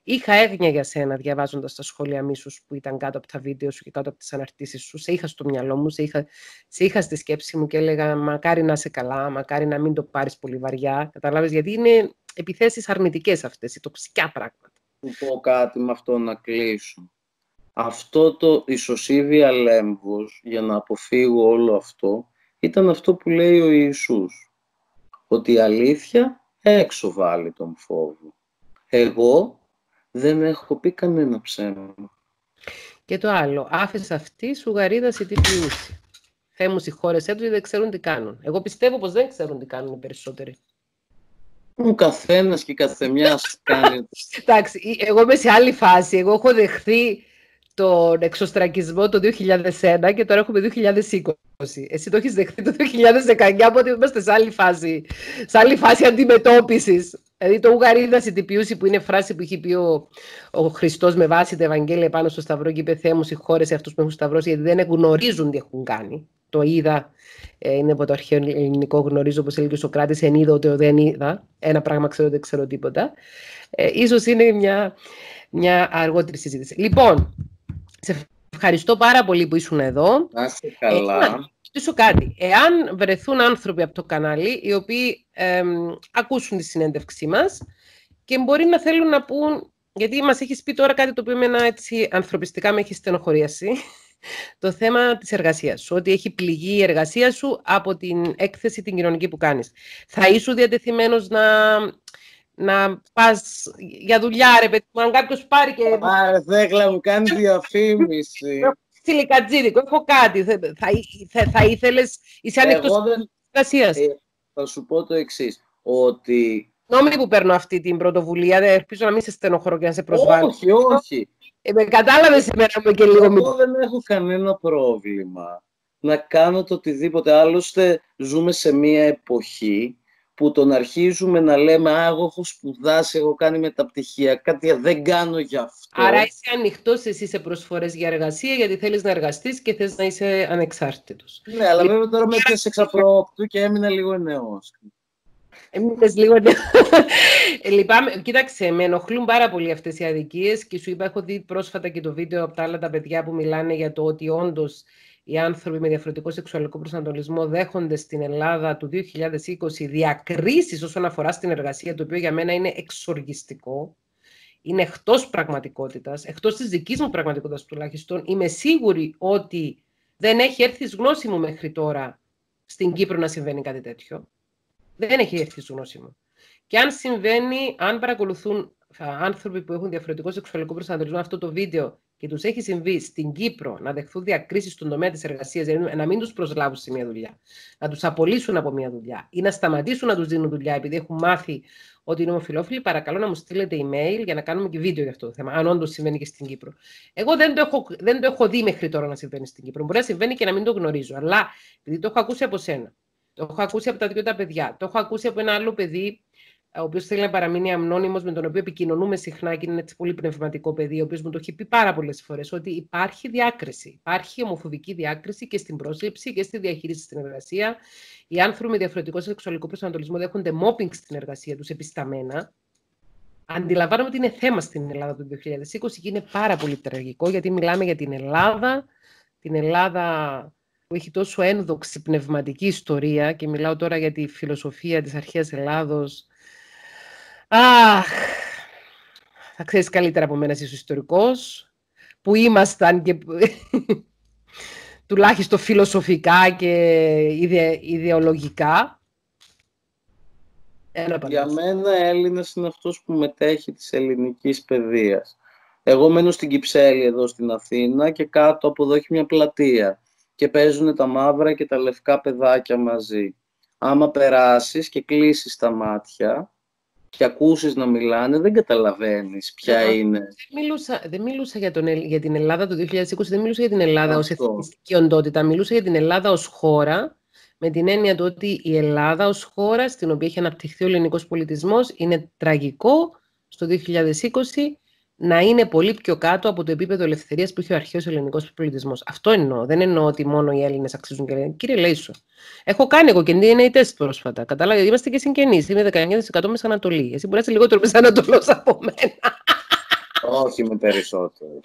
Είχα έγνοια για σένα διαβάζοντας τα σχόλια μίσους που ήταν κάτω από τα βίντεο σου και κάτω από τις αναρτήσεις σου. Σε είχα στο μυαλό μου, σε είχα στη σκέψη μου και έλεγα μακάρι να είσαι καλά, μακάρι να μην το πάρεις πολύ βαριά. Καταλάβες, γιατί είναι επιθέσεις αρνητικές αυτές, οι τοξικά πράγματα. Σου πω κάτι με αυτό να κλείσω. Αυτό το ισοσύβια λέμβος, για να αποφύγω όλο αυτό, ήταν αυτό που λέει ο Ιησούς. Ότι η αλήθεια έξω βάλει τον φόβο. Εγώ δεν έχω πει κανένα ψέμα. Και το άλλο, άφησε αυτή σου γαρίδαση τι πλούσια. Θεέ μου συγχώρεσέ τους, δεν ξέρουν τι κάνουν. Εγώ πιστεύω πως δεν ξέρουν τι κάνουν οι περισσότεροι. Ο καθένας και η καθεμιάς κάνει. Εντάξει, εγώ είμαι σε άλλη φάση. Εγώ έχω δεχθεί τον εξωστρακισμό το 2001 και τώρα έχουμε 2020. Εσύ το έχεις δεχθεί το 2019, οπότε είμαστε σε άλλη φάση αντιμετώπισης. Δηλαδή το ουγαρίδαση τυπιούση που είναι φράση που έχει πει ο Χριστός με βάση τα Ευαγγέλια πάνω στο Σταυρό και είπε Θεέ μου συγχώρεσαι αυτούς που έχουν σταυρώσει γιατί δεν γνωρίζουν τι έχουν κάνει. Το είδα, είναι από το αρχαίο ελληνικό, γνωρίζω όπως έλεγε ο Σωκράτης, εν είδω ότι δεν είδα. Ένα πράγμα ξέρω, δεν ξέρω τίποτα. Ίσως είναι μια αργότερη συζήτηση. Λοιπόν, σε ευχαριστώ πάρα πολύ που ήσουν εδώ. Να είστε καλά. Ρωτήσω κάτι. Εάν βρεθούν άνθρωποι από το κανάλι οι οποίοι ακούσουν τη συνέντευξή μας και μπορεί να θέλουν να πούν, γιατί μας έχεις πει τώρα κάτι το οποίο εμένα έτσι ανθρωπιστικά με έχει στενοχωρίασει, το θέμα της εργασίας σου, ότι έχει πληγεί η εργασία σου από την έκθεση την κοινωνική που κάνεις. Θα ήσουν διατεθειμένος να πας για δουλειά, ρε παιδί μου, αν κάποιος πάρει και... Άρε, Θέκλα μου, κάνει διαφήμιση. Σιλικατζίδικο, έχω κάτι. Θα ήθελες, είσαι ανοιχτός στην εργασία. Θα σου πω το εξής, ότι... Νόμι που παίρνω αυτή την πρωτοβουλία, δεν ελπίζω να μην σε στενοχωρώ και να σε προσβάλλω. Όχι, όχι. Με κατάλαβες εμένα μου και λίγο Εγώ δεν έχω κανένα πρόβλημα να κάνω το οτιδήποτε. Άλλωστε ζούμε σε μια εποχή που τον αρχίζουμε να λέμε «Α, εγώ έχω σπουδάσει, έχω κάνει μεταπτυχία, κάτι δεν κάνω γι' αυτό». Άρα είσαι ανοιχτός εσύ σε προσφορές για εργασία, γιατί θέλεις να εργαστείς και θες να είσαι ανεξάρτητος. Ναι, αλλά βέβαια τώρα με πιάσε εξαπρόπτου και έμεινα λίγο νεός. Έμεινες λίγο... Λυπάμαι. Κοίταξε, με ενοχλούν πάρα πολύ αυτές οι αδικίες και σου είπα, έχω δει πρόσφατα και το βίντεο από τα άλλα τα παιδιά που μιλάνε για το ότι όντως οι άνθρωποι με διαφορετικό σεξουαλικό προσανατολισμό δέχονται στην Ελλάδα του 2020 διακρίσεις όσον αφορά στην εργασία, το οποίο για μένα είναι εξοργιστικό. Είναι εκτός πραγματικότητας, εκτός της δικής μου πραγματικότητας τουλάχιστον. Είμαι σίγουρη ότι δεν έχει έρθει εις γνώση μου μέχρι τώρα στην Κύπρο να συμβαίνει κάτι τέτοιο. Δεν έχει έρθει εις γνώση μου. Και αν συμβαίνει, αν παρακολουθούν άνθρωποι που έχουν διαφορετικό σεξουαλικό προσανατολισμό αυτό το βίντεο και τους έχει συμβεί στην Κύπρο να δεχθούν διακρίσεις στον τομέα της εργασίας, δηλαδή να μην τους προσλάβουν σε μια δουλειά, να τους απολύσουν από μια δουλειά ή να σταματήσουν να τους δίνουν δουλειά επειδή έχουν μάθει ότι είναι ομοφυλόφιλοι, παρακαλώ να μου στείλετε email για να κάνουμε και βίντεο για αυτό το θέμα, αν όντως συμβαίνει και στην Κύπρο. Εγώ δεν το έχω δει μέχρι τώρα να συμβαίνει στην Κύπρο. Μπορεί να συμβαίνει και να μην το γνωρίζω, αλλά επειδή το έχω ακούσει από σένα, το έχω ακούσει από τα δυο τα παιδιά, το έχω ακούσει από ένα άλλο παιδί, ο οποίος θέλει να παραμείνει ανώνυμος, με τον οποίο επικοινωνούμε συχνά και είναι έτσι πολύ πνευματικό παιδί, ο οποίος μου το έχει πει πάρα πολλές φορές, ότι υπάρχει διάκριση. Υπάρχει ομοφοβική διάκριση και στην πρόσληψη και στη διαχείριση στην εργασία. Οι άνθρωποι με διαφορετικό σεξουαλικό προσανατολισμό δέχονται mobbing στην εργασία τους επισταμμένα. Αντιλαμβάνομαι ότι είναι θέμα στην Ελλάδα του 2020 και είναι πάρα πολύ τραγικό, γιατί μιλάμε για την Ελλάδα που έχει τόσο ένδοξη πνευματική ιστορία, και μιλάω τώρα για τη φιλοσοφία της αρχαίας Ελλάδος. Αχ, θα ξέρεις καλύτερα από μένα, είσαι ιστορικός, που ήμασταν και τουλάχιστον φιλοσοφικά και ιδεολογικά. Για μένα Έλληνας είναι αυτός που μετέχει της ελληνικής παιδείας. Εγώ μένω στην Κυψέλη εδώ στην Αθήνα και κάτω από εδώ έχει μια πλατεία και παίζουν τα μαύρα και τα λευκά παιδάκια μαζί. Άμα περάσεις και κλείσεις τα μάτια και ακούσεις να μιλάνε, δεν καταλαβαίνεις ποια είναι. Δεν μιλούσα για την Ελλάδα του 2020, δεν μιλούσα για την Ελλάδα ως εθνιστική οντότητα, μιλούσα για την Ελλάδα ως χώρα, με την έννοια του ότι η Ελλάδα ως χώρα, στην οποία έχει αναπτυχθεί ο ελληνικός πολιτισμός, είναι τραγικό στο 2020 να είναι πολύ πιο κάτω από το επίπεδο ελευθερίας που είχε ο αρχαίος ελληνικός πολιτισμός. Αυτό εννοώ. Δεν εννοώ ότι μόνο οι Έλληνες αξίζουν και λένε. Κύριε Λέησο, έχω κάνει εγώ και DNA τεστ πρόσφατα. Κατάλαβα, είμαστε και συγγενείς. Είμαι 19% Μεσανατολή. Εσύ μπορεί να είσαι λιγότερο Μεσανατολός από μένα. Όχι με περισσότερο.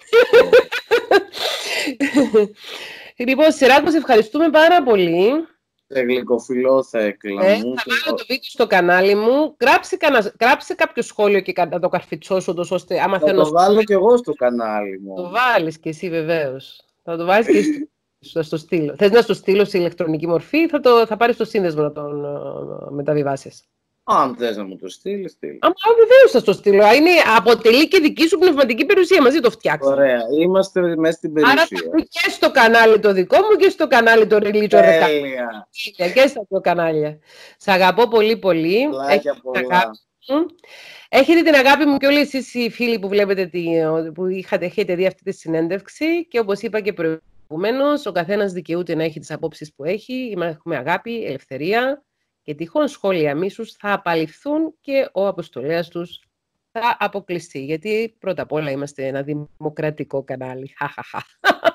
Λοιπόν, Σιράκο, σε ευχαριστούμε πάρα πολύ. Σε γλυκοφιλόθεκλα μου. Θα βάλω το βίντεο στο κανάλι μου. Γράψε κάποιο σχόλιο και να το καρφιτσώσω, ώστε άμα Θα θέλω το βάλω κι εγώ στο κανάλι μου. το βάλεις κι εσύ βεβαίως. Θα το βάλεις και εσύ. Θα στο στείλω. Θες να στο στείλω σε ηλεκτρονική μορφή ή θα πάρεις το σύνδεσμο να τον μεταβιβάσεις? Αν θες να μου το στείλεις, στείλ. Βεβαίως θα στο στείλω. Αποτελεί και δική σου πνευματική περιουσία. Μαζί το φτιάξαμε. Ωραία. Είμαστε μέσα στην περιουσία. Άρα θα μπει και στο κανάλι το δικό μου και στο κανάλι το Religion Recap. Τέλεια. Και στα δύο κανάλια. Σ' αγαπώ πολύ πολύ. Έχετε την αγάπη μου και όλοι εσείς οι φίλοι που βλέπετε που έχετε δει αυτή τη συνέντευξη, και όπως είπα και προηγουμένως, ο καθένας δικαιούται να έχει τις απόψεις που έχει. Έχουμε αγάπη, ελευθερία, και τυχόν σχόλια μίσους θα απαλληφθούν και ο αποστολέας τους θα αποκλειστεί. Γιατί πρώτα απ' όλα είμαστε ένα δημοκρατικό κανάλι.